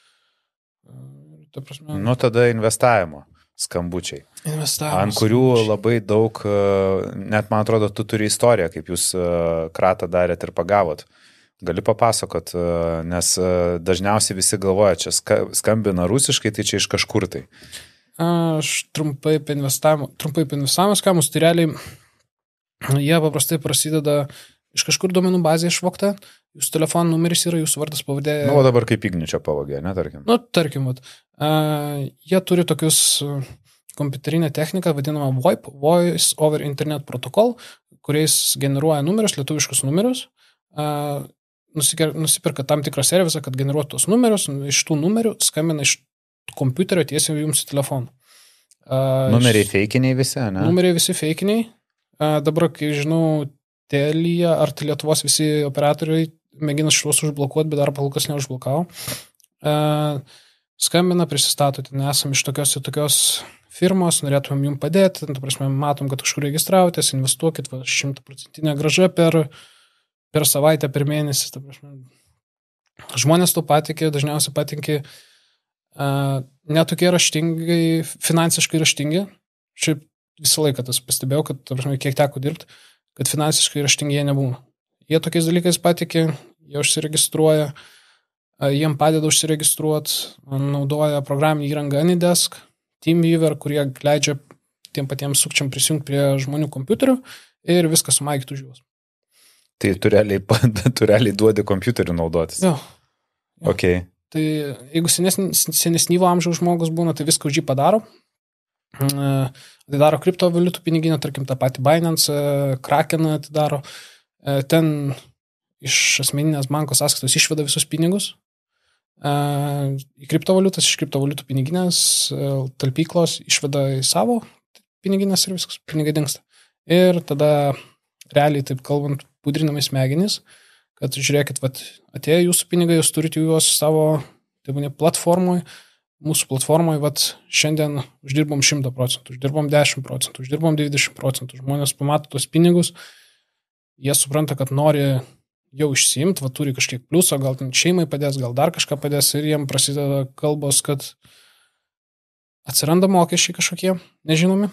Ta prasme, nu, tada investavimo skambučiai. Investavimo ant kurių skambučiai. Labai daug, net man atrodo, tu turi istoriją, kaip jūs kratą darėt ir pagavot. Gali papasakot, nes dažniausiai visi galvoja, čia skambina rusiškai, tai čia iš kažkur tai. Aš trumpai apie investavimo, trumpai apie investavimo skamus, tai realiai jie paprastai prasideda iš kažkur duomenų bazė išvokta, jūsų telefono numeris yra, jūsų vardas pavadė. Nu, o dabar kaip Igničio pavogė, ne, tarkim? Nu, tarkim, vat, uh, jie turi tokius kompiuterinę techniką, vadinamą V O I P, Voice over Internet Protocol, kuriais generuoja numerius, lietuviškus numerius, uh, nusipirka tam tikrą servisą, kad generuotų tos numerius, iš tų numerių skambina iš kompiuterio tiesiai jums į telefoną. Uh, numeriai feikiniai visi, ne? Numeriai visi feikiniai. Uh, dabar, kai žinau, Telia ar Lietuvos visi operatoriai mėgina šitos užblokuoti, bet dar kol kas neužblokavo. Skambina, prisistato, ten esam iš tokios ir tokios firmos, norėtumėm jums padėti, ta prasme, matom, kad kažkur registravotės, investuokit, va, šimtaprocentinė grąža per, per savaitę, per mėnesį. Ta prasme. Žmonės to patikė, dažniausiai patikė uh, netokie raštingai, finansiškai raštingi. Šiaip visą laiką tas pastebėjau, kad, ta prasme, kiek teko dirbti, kad finansiškai raštingi jie nebūna. Jie tokiais dalykais patikė, jie užsiregistruoja, uh, jiem padeda užsiregistruoti, naudoja programinį įrangą Anydesk, TeamViewer, kurie leidžia tiem patiems sukčiam prisijungti prie žmonių kompiuterių ir viską sumaikyti už juos. Tai tu realiai, tu realiai duodi kompiuterių naudotis? Jo. jo. Okay. Tai jeigu senesny, senesnyvo amžiaus žmogus būna, tai viską už jį padaro. Tai daro kriptovaliutų piniginę, tarkim, tą patį Binance, Krakeną atidaro. Ten iš asmeninės banko sąskaitos išveda visus pinigus. Į kriptovaliutas, iš kriptovaliutų piniginės, talpyklos išveda į savo piniginės ir viskas, pinigai dingsta. Ir tada realiai, taip kalbant, pudrinami smegenys, kad žiūrėkit, vat, atėjo jūsų pinigai, jūs turite juos savo taip, platformoje, mūsų platformoje, vat, šiandien uždirbom šimtą procentų, uždirbom dešimt procentų, uždirbom dvidešimt procentų, žmonės pamato tos pinigus, jie supranta, kad nori jau išsiimti, va, turi kažkiek pliuso, gal šeimai padės, gal dar kažką padės ir jiem prasideda kalbos, kad atsiranda mokesčiai kažkokie, nežinomi.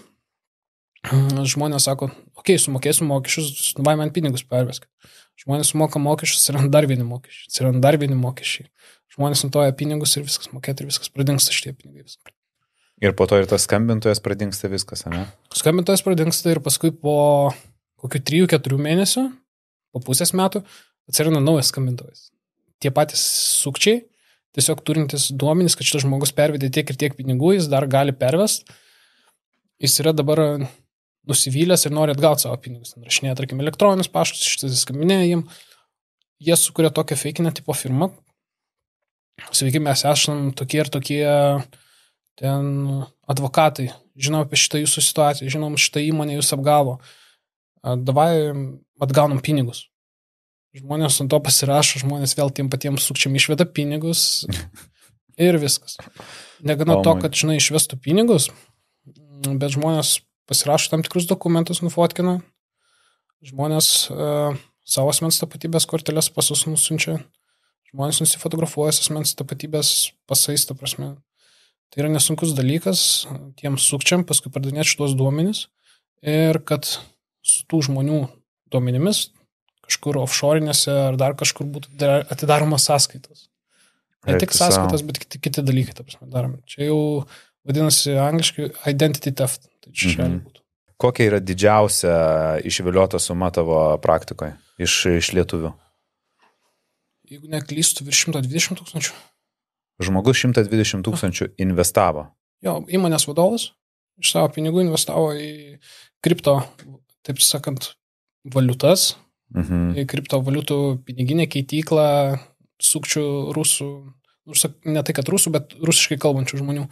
Žmonės sako, okei, okay, sumokėsiu mokesčius, vai man pinigus perveskit. Žmonės sumoka mokesčius, atsiranda dar vieni mokesčiai, atsiranda dar vieni mokesčiai. Žmonės nutoja pinigus ir viskas mokėti ir viskas pradingsta šitie pinigai. Ir po to ir tas skambintojas pradingsta viskas, ne? Skambintojas pradingsta ir paskui po kokių trijų keturių mėnesių, po pusės metų, atsiranda naujas skambintojas. Tie patys sukčiai, tiesiog turintis duomenys, kad šitas žmogus pervedė tiek ir tiek pinigų, jis dar gali pervest. Jis yra dabar nusivylęs ir nori atgauti savo pinigus. Rašinėja, tarkim, elektroninius paštus, šitas skambinėja jiem. Jie sukuria tokią feikinę tipo firmą. Sveiki, mes esam tokie ir tokie ten advokatai. Žinom apie šitą jūsų situaciją, žinom šitą įmonę jūs apgavo. Davai atgaunam pinigus. Žmonės ant to pasirašo, žmonės vėl tiem patiems sukčiam išveda pinigus ir viskas. Negana to, kad, žinai, išvestų pinigus, bet žmonės pasirašo tam tikrus dokumentus, nufotkina. Žmonės uh, savo asmens tapatybės korteles pasus nusiunčia. Žmonės nusifotografuoja asmens tapatybės pasais, ta prasme. Tai yra nesunkus dalykas tiems sukčiam paskui pardavinėti šitos duomenis ir kad su tų žmonių duomenimis kažkur offshore'inėse ar dar kažkur būtų atidaromos sąskaitos. Ne tik sąskaitos, bet kiti, kiti dalykai, ta prasme, daromi. Čia jau vadinasi angliškai identity theft. Tai čia mm-hmm. būtų. Kokia yra didžiausia išviliota suma tavo praktikoje iš, iš lietuvių? Jeigu neklystu, virš šimtas dvidešimt tūkstančių. Žmogus šimtas dvidešimt tūkstančių investavo? Jo, įmonės vadovas iš savo pinigų investavo į kripto, taip sakant, valiutas, mhm. į kriptovaliutų piniginę keityklą sukčių rusų, ne tai kad rusų, bet rusiškai kalbančių žmonių.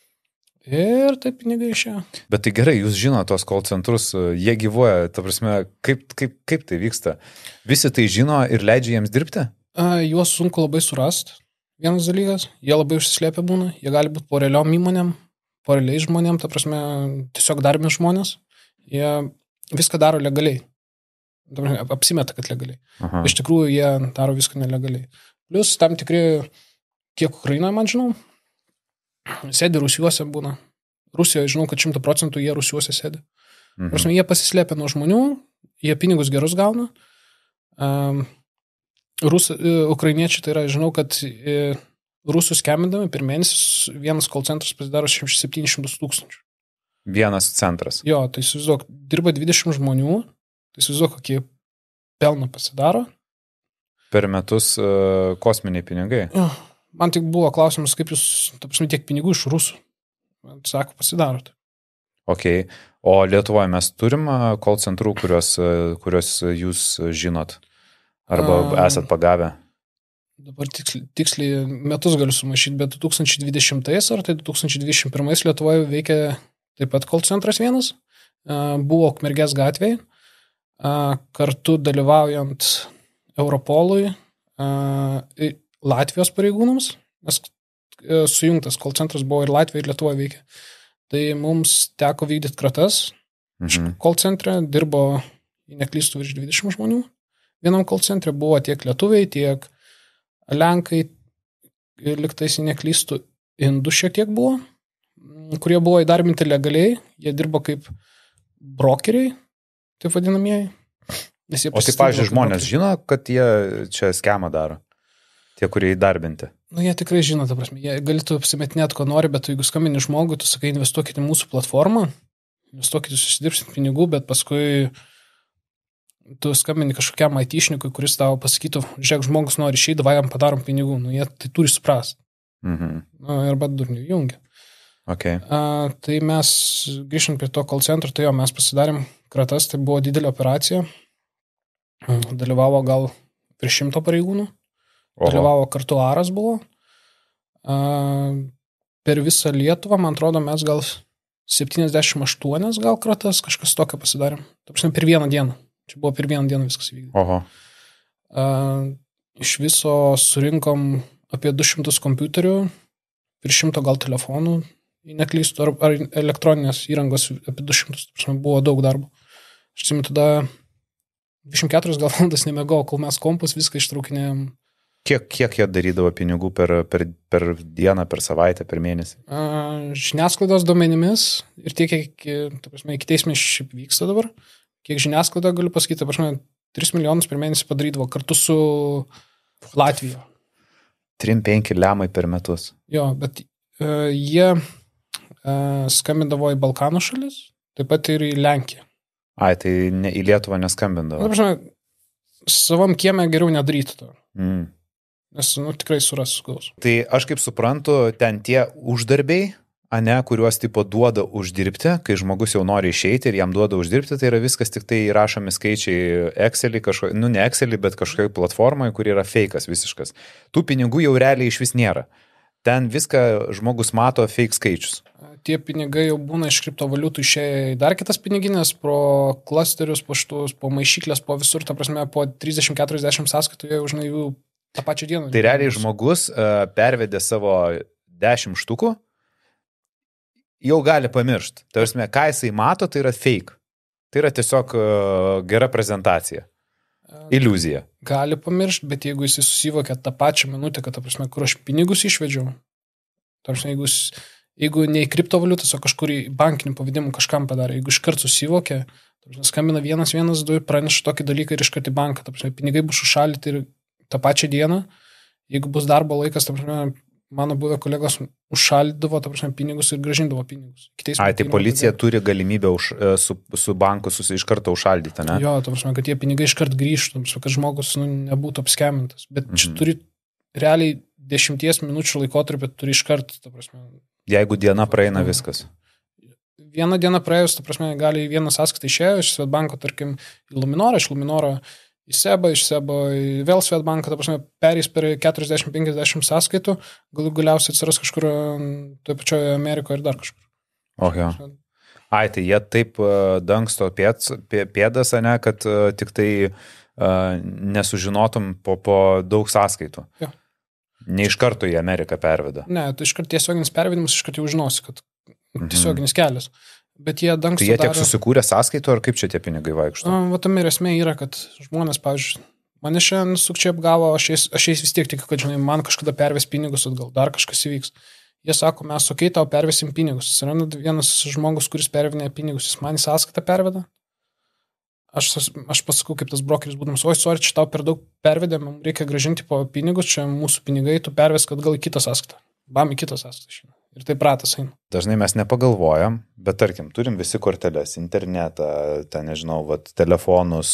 Ir taip pinigai išėjo. Bet tai gerai, jūs žinote tos call centrus, jie gyvuoja, ta prasme, kaip, kaip, kaip tai vyksta? Visi tai žino ir leidžia jiems dirbti? A, juos sunku labai surasti. Vienas dalykas, jie labai užsislėpę būna, jie gali būti po realiom įmonėm, po realiais žmonėm, ta prasme, tiesiog darbiniai žmonės, jie viską daro legaliai. Ta prasme, apsimeta, kad legaliai. Aha. Iš tikrųjų, jie daro viską nelegaliai. Plius tam tikri, kiek Ukrainoje, man žinau, sėdi Rusijuose būna. Rusijoje žinau, kad šimtų procentų jie Rusijuose sėdi. Mhm. Prasme, jie pasislėpia nuo žmonių, jie pinigus gerus gauna. Um, Rus, ukrainiečiai, tai yra, žinau, kad rusų skambindami per mėnesį vienas call centras pasidaro septynis šimtus tūkstančių. Vienas centras. Jo, tai įsivaizduok, dirba dvidešimt žmonių, tai įsivaizduok, kokie pelną pasidaro. Per metus uh, kosminiai pinigai. Jo, man tik buvo klausimas, kaip jūs, ta prasme, tiek pinigų iš rusų. Man sako, pasidarot. Ok, o Lietuvoje mes turim call centrų, kurios, kurios jūs žinot? Arba esat pagavę? Dabar tiksliai, tiksliai metus galiu sumaišyti, bet du tūkstančiai dvidešimtais ar tai du tūkstančiai dvidešimt pirmais Lietuvoje veikia taip pat call centras vienas. Buvo Ukmergės gatvėje, kartu dalyvaujant Europolui, Latvijos pareigūnams, nes sujungtas call centras buvo ir Latvija, ir Lietuva veikia. Tai mums teko vykdyti kratas. Mhm. Call centre dirbo, neklystų, virš dvidešimt žmonių. Vienam call centre buvo tiek lietuviai, tiek lenkai, liktais neklystų, indų šiek tiek buvo, kurie buvo įdarbinti legaliai, jie dirbo kaip brokeriai, taip vadinamieji. O tai, pavyzdžiui, žmonės brokeriai. Žino, kad jie čia skemą daro? Tie, kurie įdarbinti. Nu, jie tikrai žino, ta prasme. Jie galėtų apsimetinėti, ko nori, bet jeigu skambini žmogui, tu sakai, investuokite į mūsų platformą, investuokite, susidirbsit pinigų, bet paskui tu skambini kažkokiam aitišnikui, kuris tavo pasakytų, žiūrėk, žmogus nori išeiti, davai jam padarom pinigų. Nu, jie tai turi suprasti. Mhm. Nu, arba durnių jungia. Okay. A, tai mes, grįžtant prie to call centro, tai jo, mes pasidarėm kratas, tai buvo didelė operacija. Dalyvavo gal virš šimto pareigūnų. Dalyvavo kartu Aras buvo. A, per visą Lietuvą, man atrodo, mes gal septyniasdešimt aštuonias gal kratas, kažkas tokio pasidarėm. Ta prasme, per vieną dieną. Čia buvo per vieną dieną viskas įvykdė. Oho. A, iš viso surinkom apie du šimtus kompiuterių, virš šimto gal telefonų, neklystų, ar, ar elektroninės įrangos apie du šimtus. Ta prasme, buvo daug darbo. Aš atsimenu, tada dvidešimt keturias gal valandas nemegau, kol mes kompus viską ištraukinėjom. Kiek, kiek jie darydavo pinigų per, per, per dieną, per savaitę, per mėnesį? A, žiniasklaidos duomenimis ir tiek, kiek, ta prasme, iki teismės šiaip vyksta dabar, kiek žiniasklaida galiu pasakyti, ta prasme, tris milijonus per mėnesį padarydavo kartu su Latvija. trim penki lemai per metus. Jo, bet uh, jie uh, skambindavo į Balkanų šalis, taip pat ir į Lenkiją. Ai, tai ne, į Lietuvą neskambindavo. Ta prasme, savam kieme geriau nedaryti to. Mm. Nes, nu, tikrai suras gaus. Tai aš kaip suprantu, ten tie uždarbiai, ane, kuriuos tipo duoda uždirbti, kai žmogus jau nori išeiti ir jam duoda uždirbti, tai yra viskas tik tai įrašomi skaičiai Excelį, kažko, nu ne Excelį, bet kažkokiai platformai, kur yra fejkas visiškas. Tų pinigų jau realiai iš vis nėra. Ten viską žmogus mato fake skaičius. Tie pinigai jau būna iš kriptovaliutų išėję į dar kitas piniginės, pro klasterius, paštus, po maišyklės, po visur, ta prasme, po trisdešimt keturiasdešimt sąskaitų jie užnai jų tą pačią dieną. Tai realiai žmogus uh, pervedė savo dešimt štukų, jau gali pamiršti. Tai prasme, ką jisai mato, tai yra fake. Tai yra tiesiog uh, gera prezentacija. Iliuzija. Gali pamiršti, bet jeigu jisai susivokia tą pačią minutę, kad, ta prasme, kur aš pinigus išvedžiau, ta prasme, jeigu, jeigu ne į kriptovaliutas, o kažkur į bankinį pavadimą kažkam padarė, jeigu iškart susivokia, ta prasme, skambina vienas, vienas, du, praneša tokį dalyką ir iškart į banką, ta prasme, pinigai bus užšaldyti ir tą pačią dieną, jeigu bus darbo laikas, ta prasme, mano buvę kolegos užšaldydavo, ta prasme, pinigus ir gražindavo pinigus. Ai, tai policija padėjo. Turi galimybę už, su, su banku susi, iš karto užšaldyti, ne? Jo, ta prasme, kad tie pinigai iš karto grįžtų, kad žmogus nu, nebūtų apskemintas. Bet mm-hmm. čia turi realiai dešimties minučių laikotarpį, turi iš karto, ta prasme. Jeigu diena praeina viskas. Vieną dieną praėjus, ta prasme, gali vieną sąskaitą išėjo iš Svetbanko, tarkim, į Luminorą, iš Luminoro į Sebą, iš Sebą į vėl Svetbanką, ta prasme, perės per keturiasdešimt penkiasdešimt sąskaitų, galų galiausiai atsiras kažkur toje pačioje Amerikoje ir dar kažkur. Okay. Ai, tai jie taip uh, dangsto pėds, pėdas, ne, kad uh, tik tai uh, nesužinotum po, po daug sąskaitų. Ja. Ne iš karto į Ameriką perveda. Ne, tai iš karto tiesioginis pervedimas, iš karto jau žinosi, kad tiesioginis kelias. Bet jie dangsto tai jie tiek darė... susikūrė sąskaitų, ar kaip čia tie pinigai vaikšto? Va tam ir esmė yra, kad žmonės, pavyzdžiui, mane šiandien sukčiai apgavo, aš jais, aš jais vis tiek tikiu, kad, žinai, man kažkada perves pinigus atgal, dar kažkas įvyks. Jie sako, mes okei, tau pervesim pinigus. Atsiranda vienas žmogus, kuris pervinėja pinigus, jis man į sąskaitą perveda. Aš, aš pasakau, kaip tas brokeris būdamas, oi, sorry, čia tau per daug pervedė, mums reikia gražinti po pinigus, čia mūsų pinigai, tu pervesk atgal į kitą sąskaitą. Bam, į kitą sąskaitą šiandien. Ir tai pratas eina. Dažnai mes nepagalvojam, bet tarkim, turim visi korteles, internetą, ten, nežinau, vat, telefonus.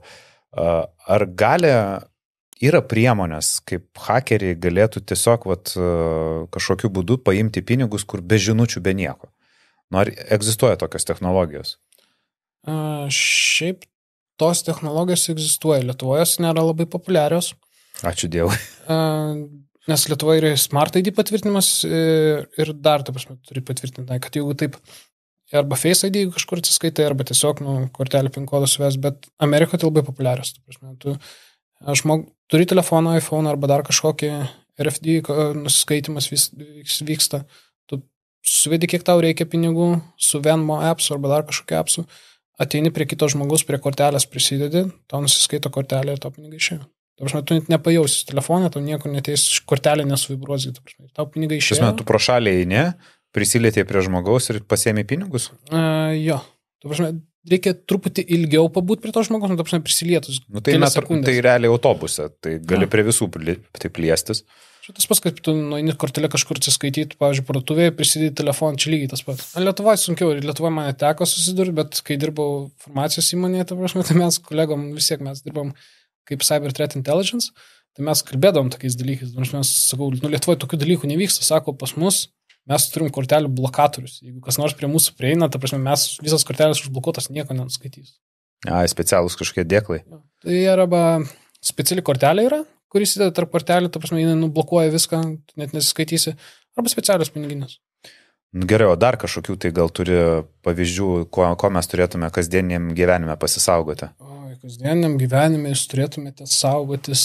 Ar gali, yra priemonės, kaip hakeriai galėtų tiesiog vat, kažkokiu būdu paimti pinigus, kur be žinučių, be nieko? Nu, ar egzistuoja tokios technologijos? A, šiaip tos technologijos egzistuoja. Lietuvoje jos nėra labai populiarios. Ačiū Dievui. A, Nes Lietuvoje yra Smart I D patvirtinimas ir dar, ta prasme, turi patvirtinti, kad jeigu taip, arba Face I D kažkur atsiskaitai, arba tiesiog, nu, kortelį pin kodą suves, bet Amerikoje tai labai populiarios, ta prasme, tu Žmog, turi telefoną, iPhone arba dar kažkokį R F D nusiskaitimas vyksta, tu suvedi, kiek tau reikia pinigų, su Venmo apps arba dar kažkokiu appsu, ateini prie kito žmogus, prie kortelės prisidedi, tau nusiskaito kortelė ir tau pinigai išėjo. Tavrasme, tu net nepajausi telefoną, tau niekur neteis, kortelė nesuvibruos, tau pinigai išėjo. Tavrasme, tu pro šalį eini, prisilietė prie žmogaus ir pasiemi pinigus? Uh, jo. Tavrasme, reikia truputį ilgiau pabūt prie to žmogaus, nu, tavrasme, prisilietus. Nu, tai, metr, tai realiai autobuse, tai gali ja. Prie visų taip liestis. Tas pats, kad tu nueini kortelę kažkur atsiskaityti, pavyzdžiui, parduotuvėje, prisidėti telefoną, čia lygiai tas pats. Lietuvoje sunkiau, ir Lietuvoje man teko susidurti, bet kai dirbau farmacijos įmonėje, ta prasme, tai mes kolegom vis tiek mes dirbam kaip Cyber Threat Intelligence, tai mes kalbėdavom tokiais dalykais. Mes sakau, nu Lietuvoje tokių dalykų nevyksta, sako, pas mus mes turim kortelių blokatorius. Jeigu kas nors prie mūsų prieina, ta prasme, mes visas kortelės užblokuotas nieko nenuskaitys. A, specialūs kažkokie dėklai. Ja. Tai arba speciali kortelė yra, kuris įdeda tarp kortelių, ta prasme, jinai nublokuoja viską, net nesiskaitysi, arba specialios piniginės. Gerai, o dar kažkokių tai gal turi pavyzdžių, ko, ko mes turėtume kasdieniam gyvenime pasisaugoti? O, kasdieniam gyvenime jūs turėtumėte saugotis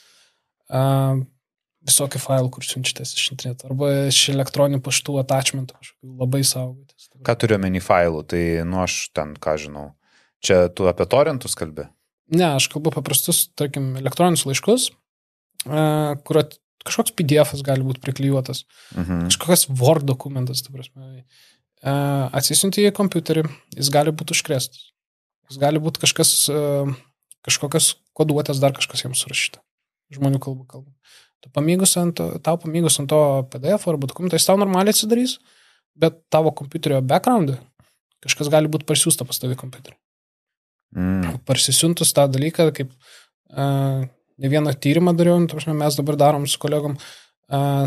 uh, visokį failų, kur siunčiatės iš interneto, arba iš elektroninių paštų attachmentų kažkokių labai saugotis. Ką turiu omeny failų? Tai nu aš ten, ką žinau, čia tu apie torrentus kalbi? Ne, aš kalbu paprastus, tarkim, elektroninius laiškus, kur kažkoks P D F-as gali būti priklijuotas, mhm. kažkokias Word dokumentas, ta prasme, atsisiunti į kompiuterį, jis gali būti užkrėstas. Jis gali būti kažkas, kažkokias koduotės, dar kažkas jiems surašyta. Žmonių kalbų kalbų. Tu pamygus ant, tau pamygus ant to P D F arba dokumentą, jis tau normaliai atsidarys, bet tavo kompiuterio background'e kažkas gali būti parsiųsta pas tavį kompiuterį. Mm. Parsisiuntus tą dalyką, kaip uh, ne vieną tyrimą dariau, mes dabar darom su kolegom, uh,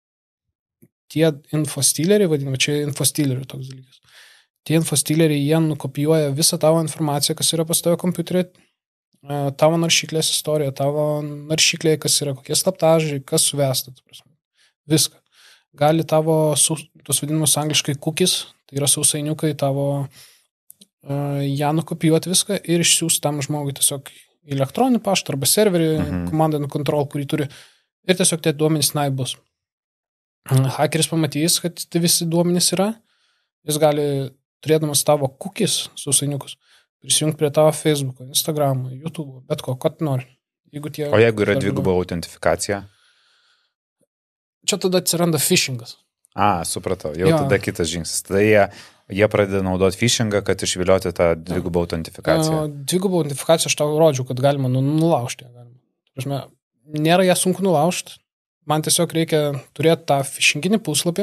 tie infostyleriai, vadiname, čia infostyleriai toks dalykas. Tie infostyleriai, jie nukopijuoja visą tavo informaciją, kas yra pas tavo kompiuterį, uh, tavo naršyklės istorija, tavo naršyklė, kas yra, kokie slaptažai, kas suvesta, viską. Gali tavo, tos vadinamus angliškai cookies, tai yra sausainiukai, tavo uh, ją nukopijuoti viską ir išsiųsti tam žmogui tiesiog elektroninį paštą arba serverį, mhm. command and control, kurį turi, ir tiesiog tie duomenys nai bus. Hakeris pamatys, kad tai visi duomenys yra, jis gali, turėdamas tavo cookies, sausainiukus, prisijungti prie tavo Facebook'o, Instagram'o, YouTube'o, bet ko, ko tu nori. Jeigu tie, o jeigu yra dviguba autentifikacija? Čia tada atsiranda phishingas. A, supratau, jau jo. Tada kitas žingsnis. Tada jie, jie pradeda naudoti phishingą, kad išvilioti tą dvigubą autentifikaciją. Dvigubą autentifikaciją aš tau rodžiu, kad galima nulaužti. Galima. Nėra ją sunku nulaužti. Man tiesiog reikia turėti tą phishinginį puslapį,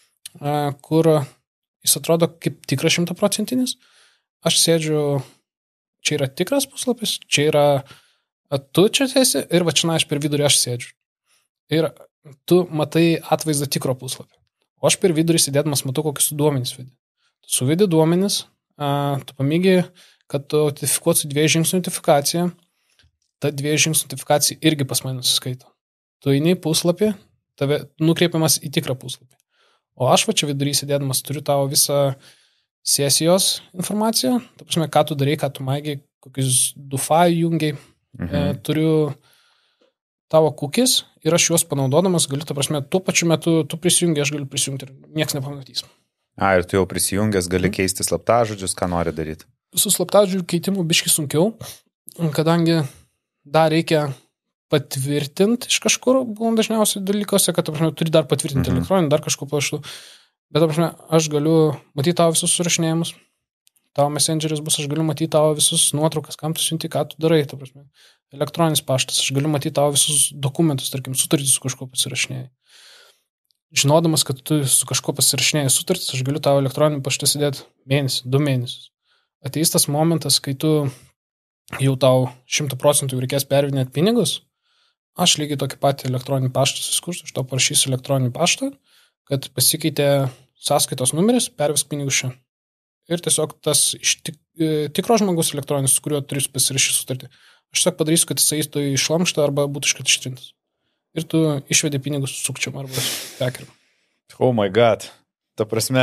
kur jis atrodo kaip tikras šimtaprocentinis. Aš sėdžiu, čia yra tikras puslapis, čia yra tu čia esi ir va čia aš per vidurį aš sėdžiu. Ir tu matai atvaizdą tikro puslapį. O aš per vidurį sėdėdamas matau, kokius duomenys vedi. Tu suvedi duomenys, a, tu pamėgi, kad tu autentifikuosi dviejų žingsnių autentifikaciją, ta dviejų žingsnių autentifikacija irgi pas mane nusiskaito. Tu eini į puslapį, tave nukreipiamas į tikrą puslapį. O aš va čia vidurį sėdėdamas turiu tavo visą sesijos informaciją, ta prasme, ką tu darai, ką tu maigiai, kokius du failų jungiai, mhm. e, turiu tavo cookies ir aš juos panaudodamas galiu, ta prasme, tuo pačiu metu tu prisijungi, aš galiu prisijungti ir nieks nepamatys. A, ir tu jau prisijungęs gali keisti slaptažodžius, ką nori daryti? Su slaptažodžių keitimu biški sunkiau, kadangi dar reikia patvirtinti iš kažkur, būna dažniausiai dalykose, kad, ta prasme, turi dar patvirtinti mhm. elektroninį, dar kažko paštu. Bet, ta prasme, aš galiu matyti tavo visus surašinėjimus, tavo messengeris bus, aš galiu matyti tavo visus nuotraukas, kam tu siunti, ką tu darai, ta prasme. Elektroninis paštas, aš galiu matyti tavo visus dokumentus, tarkim, sutartį su kažko pasirašinėjai. Žinodamas, kad tu su kažko pasirašinėjai sutartis, aš galiu tavo elektroninį paštą sėdėti mėnesį, du mėnesius. Ateis tas momentas, kai tu jau tau šimtų procentų reikės pervedinėti pinigus, aš lygiai tokį patį elektroninį paštą suskursiu, aš tau parašysiu elektroninį paštą, kad pasikeitė sąskaitos numeris, pervesk pinigus čia. Ir tiesiog tas iš tik, tikro žmogus elektroninis, su kuriuo turiu pasirašyti sutartį. Aš tiesiog padarysiu, kad jisai įstų į šlamštą arba būtų iškart ištrintas. Ir tu išvedi pinigus sukčiam arba pekeriam. Oh my god. Ta prasme,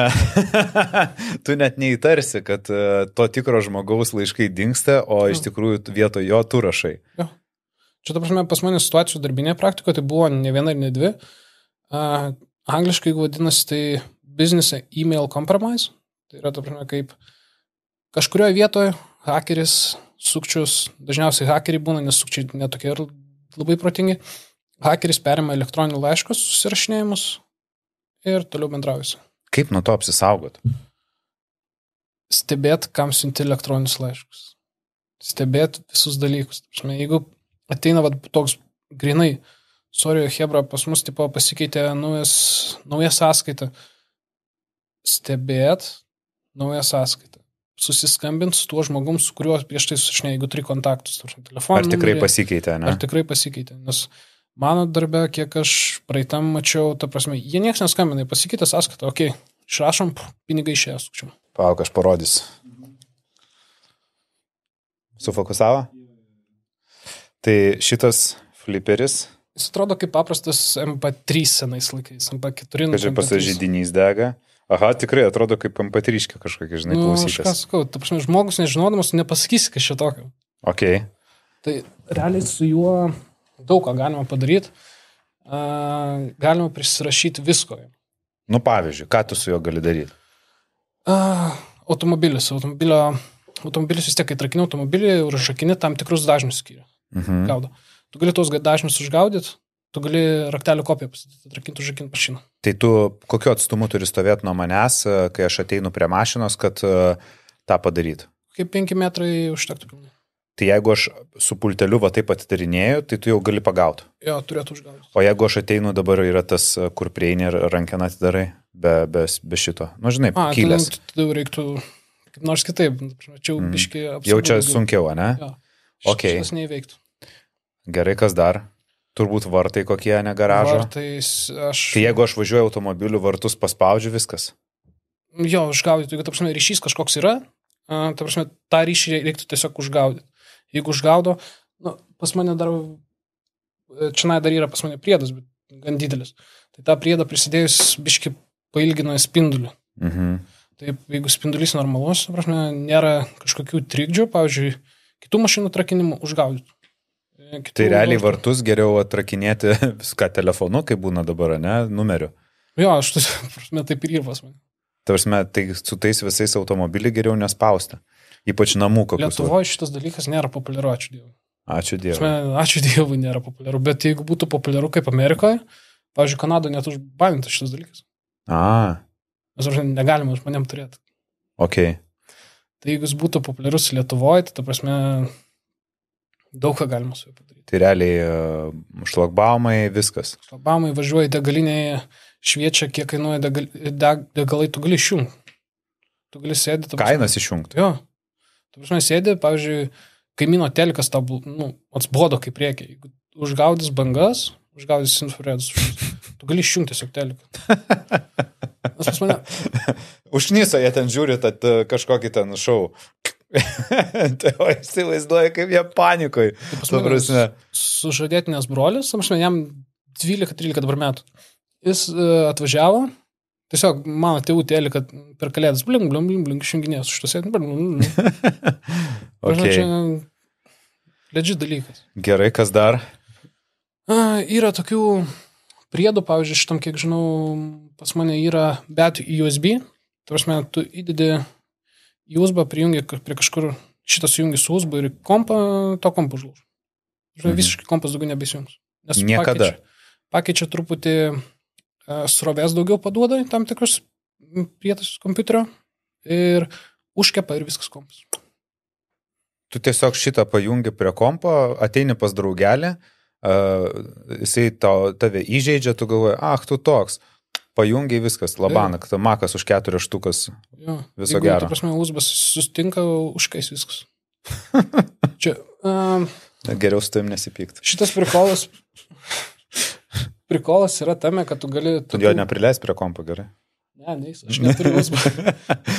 tu net neįtarsi, kad to tikro žmogaus laiškai dingsta, o iš tikrųjų vietoj jo tu rašai. Jo. Čia, ta prasme, pas mane situacijų darbinėje praktikoje, tai buvo ne viena ir ne dvi. Uh, angliškai vadinasi, tai business email compromise. Tai yra, ta prasme, kaip kažkurioje vietoje hakeris, sukčius, dažniausiai hakeriai būna, nes sukčiai netokie ir labai protingi. Hakeris perima elektroninių laiškus, susirašinėjimus ir toliau bendraujasi. Kaip nuo to apsisaugot? Stebėt, kam siunti elektroninius laiškus. Stebėt visus dalykus. Prasme, jeigu ateina vat, toks grinai, sorry, hebra, pas mus tipo pasikeitė naujas, nauja sąskaita. Stebėt naują sąskaitą. Susiskambint su tuo žmogum, su kuriuo prieš tai susišnė, jeigu turi kontaktus. Telefoną, ar tikrai numerį, pasikeitė, ne? Ar tikrai pasikeitė. Nes mano darbe, kiek aš praeitam mačiau, ta prasme, jie nieks neskambina, pasikeitė sąskaitą, okei, okay, išrašom, pinigai išėjo sukčiam. Palauk, aš parodysiu. Sufokusavo? Tai šitas fliperis. Jis atrodo kaip paprastas em pe trys senais laikais, em pe keturi. Kažkaip pasižydinys dega. Aha, tikrai atrodo kaip em pe trys kažkokia, žinai, nu, klausytas. Aš ką sakau, ta prasme, žmogus nežinodamas, nepasakysi, kas čia tokio. Okay. Tai realiai su juo daug ką galima padaryti. Uh, galima prisirašyti visko. Nu, pavyzdžiui, ką tu su juo gali daryti? Uh, automobilis. Automobilio, automobilis vis tiek, kai trakini automobilį ir užrakini, tam tikrus dažnius skiria. Mhm. Gaudo. Tu gali tuos dažnius užgaudyti, tu gali raktelio kopiją pasidėti, atrakinti, užrakinti mašiną. Tai tu kokiu atstumu turi stovėti nuo manęs, kai aš ateinu prie mašinos, kad uh, tą padarytų? Kaip penki metrai užtektų pilnai. Tai jeigu aš su pulteliu va taip atidarinėju, tai tu jau gali pagauti. Jo, turėtų užgauti. O jeigu aš ateinu, dabar yra tas, kur prieini ir rankeną atidarai, be, be, be šito. Nu, žinai, A, kylės. Tai, tai reiktų kaip nors kitaip. Čia mm. biškai apsaugų. Jau čia sunkiau, ne? Jo. Okay. Šitas neįveiktų. Gerai, kas dar? Turbūt vartai kokie, ne garažo. Vartais aš... Tai jeigu aš važiuoju automobiliu, vartus paspaudžiu, viskas? Jo, užgaudyti. Jeigu, ta prasme, ryšys kažkoks yra, ta prasme, tą ryšį reiktų tiesiog užgaudyti. Jeigu užgaudo, nu, pas mane dar, čia dar yra pas mane priedas, bet gan didelis. Tai tą priedą prisidėjus biški pailgina spindulį. Mhm. Taip, jeigu spindulys normalus, prasme, nėra kažkokių trikdžių, pavyzdžiui, kitų mašinų trakinimų užgaudyti. Kitų tai realiai vartus geriau atrakinėti viską telefonu, kaip būna dabar, ne, numeriu. Jo, aš tas, prasme, taip ir yra pas mane. Tarsime, tai su tais visais automobilį geriau nespausti. Ypač namų kokius. Lietuvoje šitas dalykas nėra populiaru, ačiū Dievui. Ačiū Dievui. Prasme, ačiū Dievui nėra populiaru, bet jeigu būtų populiaru kaip Amerikoje, pavyzdžiui, Kanadoje net užbanintas šitas dalykas. A. Mes, prasme, negalime žmonėm turėti. Ok. Tai jeigu jis būtų populiarus Lietuvoje, tai ta prasme, daug ką galima su juo padaryti. Tai realiai uh, šlagbaumai, viskas. Šlagbaumai važiuoja degalinėje, šviečia, kiek kainuoja degal, deg, degalai, tu gali išjungti. Tu gali sėdėti. Kainas išjungti. Jo. Tu prasme sėdė, pavyzdžiui, kaimyno telikas tau, nu, atsbodo kaip reikia. Jeigu užgaudys bangas, užgaudys infraredus, tu gali išjungti tiesiog teliką. Nes pas mane... Užknyso, jie ten žiūri, tad kažkokį ten šou. Tai o įsivaizduoja, kaip jie panikoj. Tai sužadėtinės brolis, jam dvylika trylika dabar metų. Jis uh, atvažiavo, tiesiog mano tėvų tėlį, kad per kalėdas bling, bling, bling, bling, šunginės už to sėdint. Okay. Čia legit dalykas. Gerai, kas dar? Uh, yra tokių priedų, pavyzdžiui, šitam, kiek žinau, pas mane yra bet U S B. Tai prasme, tu įdedi U S B, prijungi prie kažkur, šitas sujungi su U S B ir kompą, to kompą užlūž. Mhm. Visiškai kompas daugiau nebesijungs. Nes niekada. Pakeičia, pakeičia truputį uh, srovės daugiau paduoda tam tikrus prietaisus kompiuterio ir užkepa ir viskas kompas. Tu tiesiog šitą pajungi prie kompo, ateini pas draugelį, uh, jisai tau, tave įžeidžia, tu galvoji, ah, tu toks. Pajungiai viskas, labanak, ta makas už keturias štukas. Jo. Viso jeigu, gero. Tai prasme, U S B sustinka, užkais viskas. Čia, um, geriau su tavim nesipykti. Šitas prikolas, prikolas yra tame, kad tu gali... Tu jo neprileis prie kompo, gerai? Ne, neis, aš neturiu U S B.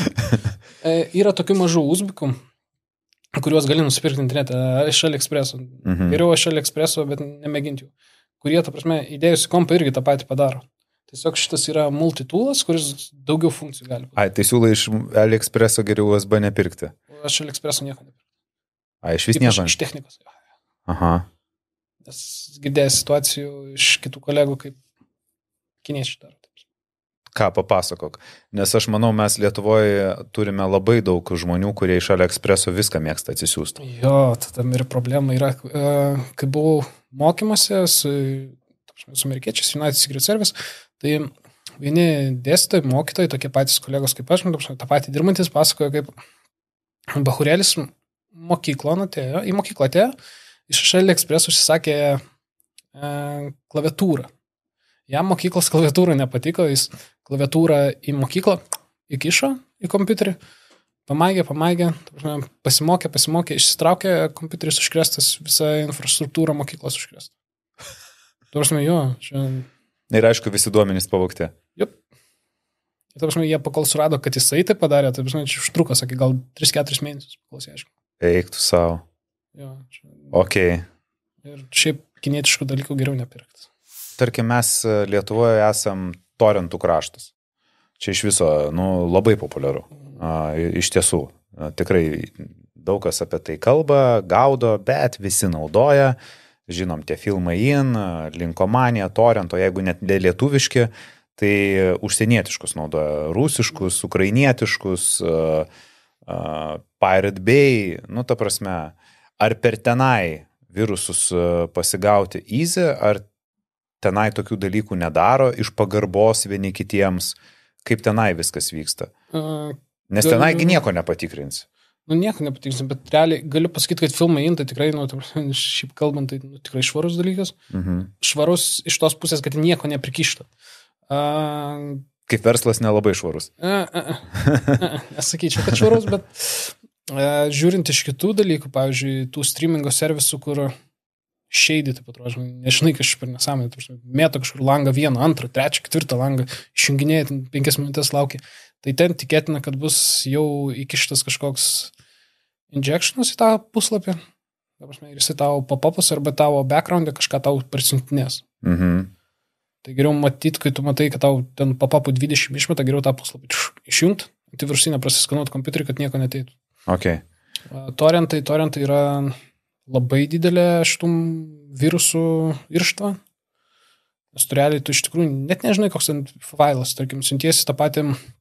e, yra tokių mažų U S B-kų, kuriuos gali nusipirkti internete, iš AliExpresso. Mhm. Geriau iš AliExpresso, bet nemėginti jų. Kurie, ta prasme, įdėjus į kompą irgi tą patį padaro. Tiesiog šitas yra multitoolas, kuris daugiau funkcijų gali. Ai, tai siūlai iš AliExpresso geriau U S B nepirkti? Aš AliExpresso nieko nepirkti. Ai, iš vis nieko? Iš technikos. Aha. Nes girdėjęs situacijų iš kitų kolegų, kaip kiniečiai daro. Ką papasakok? Nes aš manau, mes Lietuvoje turime labai daug žmonių, kurie iš AliExpresso viską mėgsta atsisiųsti. Jo, tam ir problema yra, kai buvau mokymuose su, su amerikiečiais, United Secret Service, tai vieni dėstytojai, mokytojai, tokie patys kolegos kaip aš, tą patį dirbantis, pasakojo, kaip bahurėlis mokyklon atėjo, į mokyklą atėjo, iš AliExpress užsisakė e, klaviatūrą. Jam mokyklos klaviatūra nepatiko, jis klaviatūrą į mokyklą įkišo į kompiuterį, pamaigė, pamaigė, pasimokė, pasimokė, išsitraukė, kompiuteris užkrestas, visa infrastruktūra mokyklos užkresta. Tuo prasme, jo. Čia... Ir aišku, visi duomenys pavogti. Jup. Tuo prasme, jie pakol surado, kad jisai tai padarė, tai prasme, čia užtruko, sakė, gal tris keturis mėnesius, paklausė, aišku. Eiktų savo. Jo. Čia... Ok. Ir šiaip kinietiškų dalykų geriau nepirkti. Tarkim, mes Lietuvoje esam torentų kraštas. Čia iš viso, nu, labai populiaru. A, iš tiesų, a, tikrai daug kas apie tai kalba, gaudo, bet visi naudoja. Žinom, tie filmai in, Linkomanija, torento, jeigu net lietuviški, tai užsienietiškus naudoja. Rusiškus, ukrainietiškus, a, a, Pirate Bay, nu, ta prasme, ar per tenai virusus pasigauti easy, ar tenai tokių dalykų nedaro, iš pagarbos vieni kitiems, kaip tenai viskas vyksta. Nes galiu, tenaigi nieko nepatikrinsi. Nu, nieko nepatikrinsi, bet realiai galiu pasakyti, kad filmai in, tai tikrai, nu, šiaip kalbant, tai nu, tikrai švarus dalykas. Mhm. Švarus iš tos pusės, kad nieko neprikišta. Uh, kaip verslas nelabai švarus. Uh, uh, uh, uh, nesakyčiau, kad švarus, bet uh, žiūrint iš kitų dalykų, pavyzdžiui, tų streamingo servisų, kur šeidį, taip atrodo, nežinai, kažkaip per nesąmonę, mėto kažkur langą vieną, antrą, trečią, ketvirtą langą, išjunginėja, penkias minutės laukia. Tai ten tikėtina, kad bus jau įkištas kažkoks injectionas į tą puslapį, ir jisai tavo pop-upus arba tavo background'e kažką tau prisiuntinės. Mhm. Tai geriau matyti, kai tu matai, kad tau ten pop-upų dvidešimt išmeta, geriau tą puslapį išjungti, antivirusinę prasiskanuoti kompiuterį, kad nieko neteitų. Okay. Torentai, torentai yra labai didelė šitų virusų irštva. Nes tu realiai, tu iš tikrųjų net nežinai, koks ten failas. Tarkim, siuntiesi tą patį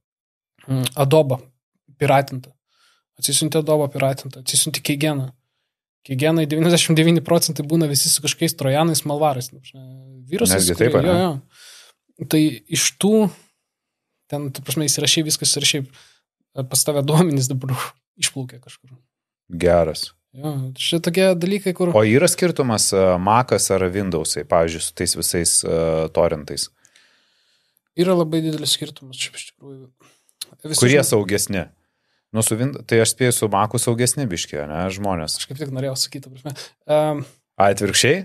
Adobe piratintą. Atsisiunti Adobe piratintą, atsisiunti Keygeną. Keygenai devyniasdešimt devyni procentai būna visi su kažkokiais trojanais, malvarais. Virusas. Nesgi taip, jo, jo. Tai iš tų, ten, tu prasme, įsirašai viskas ir šiaip pas tave duomenys dabar išplaukia kažkur. Geras. Jo, šie tokie dalykai, kur... O yra skirtumas Mac'as ar Windows'ai, pavyzdžiui, su tais visais uh, torrentais? Yra labai didelis skirtumas, šiaip iš tikrųjų. Visi Kurie žinau... saugesni? Nu, su Wind... Tai aš spėju su Mac'u saugesni biškė, ne, žmonės. Aš kaip tik norėjau sakyti, prasme. Um, Atvirkščiai?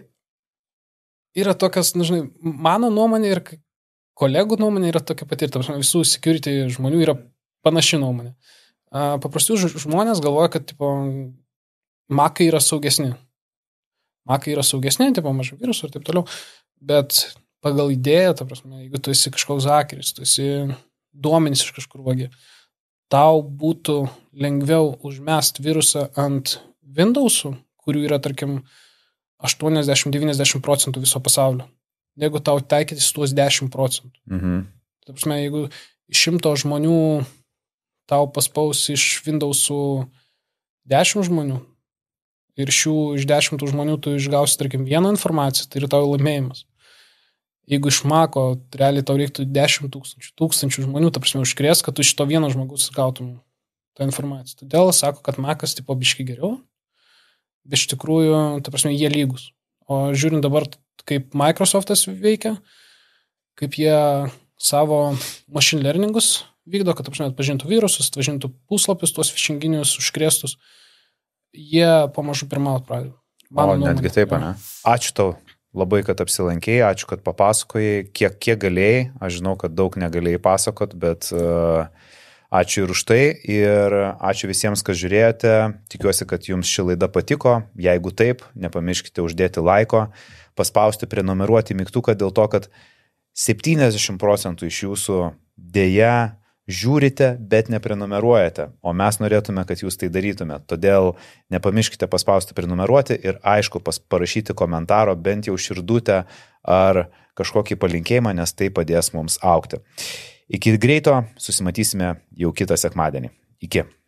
Yra tokias, nu, žinai, mano nuomonė ir kolegų nuomonė yra tokia pati, ir prasme, visų security žmonių yra panaši nuomonė. Uh, paprastų žmonės galvoja, kad, tipo, Mac'ai yra saugesni. Mac'ai yra saugesni, tipo mažiau virusų ir taip toliau, bet pagal idėją, ta prasme, jeigu tu esi kažkoks hakeris, tu esi duomenys iš kažkur vagi, tau būtų lengviau užmest virusą ant Windows'ų, kurių yra, tarkim, aštuoniasdešimt devyniasdešimt procentų viso pasaulio, negu tau taikytis tuos dešimt procentų. Mhm. Ta prasme, jeigu iš šimto žmonių tau paspaus iš Windows'ų dešimt žmonių, ir šių iš dešimtų žmonių tu išgausi, tarkim, vieną informaciją, tai yra tavo laimėjimas. Jeigu iš Mac'o, realiai tau reiktų dešimt tūkstančių, tūkstančių žmonių, ta prasme, užkrės, kad tu iš to vieno žmogus gautum tą informaciją. Todėl sako, kad Mac'as tipo biški geriau, bet iš tikrųjų, ta prasme, jie lygus. O žiūrint dabar, kaip Microsoftas veikia, kaip jie savo machine learningus vykdo, kad, ta prasme, atpažintų virusus, atpažintų puslapius, tuos phishinginius užkrėstus, jie pamažu pirmaut pradėjo. O, netgi taip, ne? Ačiū tau labai, kad apsilankėjai, ačiū, kad papasakojai, kiek, kiek galėjai. Aš žinau, kad daug negalėjai pasakot, bet uh, ačiū ir už tai. Ir ačiū visiems, kas žiūrėjote. Tikiuosi, kad jums ši laida patiko. Jeigu taip, nepamirškite uždėti laiko, paspausti, prenumeruoti mygtuką dėl to, kad septyniasdešimt procentų iš jūsų dėja žiūrite, bet neprenumeruojate, o mes norėtume, kad jūs tai darytume. Todėl nepamirškite paspausti prenumeruoti ir aišku pas, parašyti komentaro, bent jau širdutę ar kažkokį palinkėjimą, nes tai padės mums augti. Iki greito, susimatysime jau kitą sekmadienį. Iki.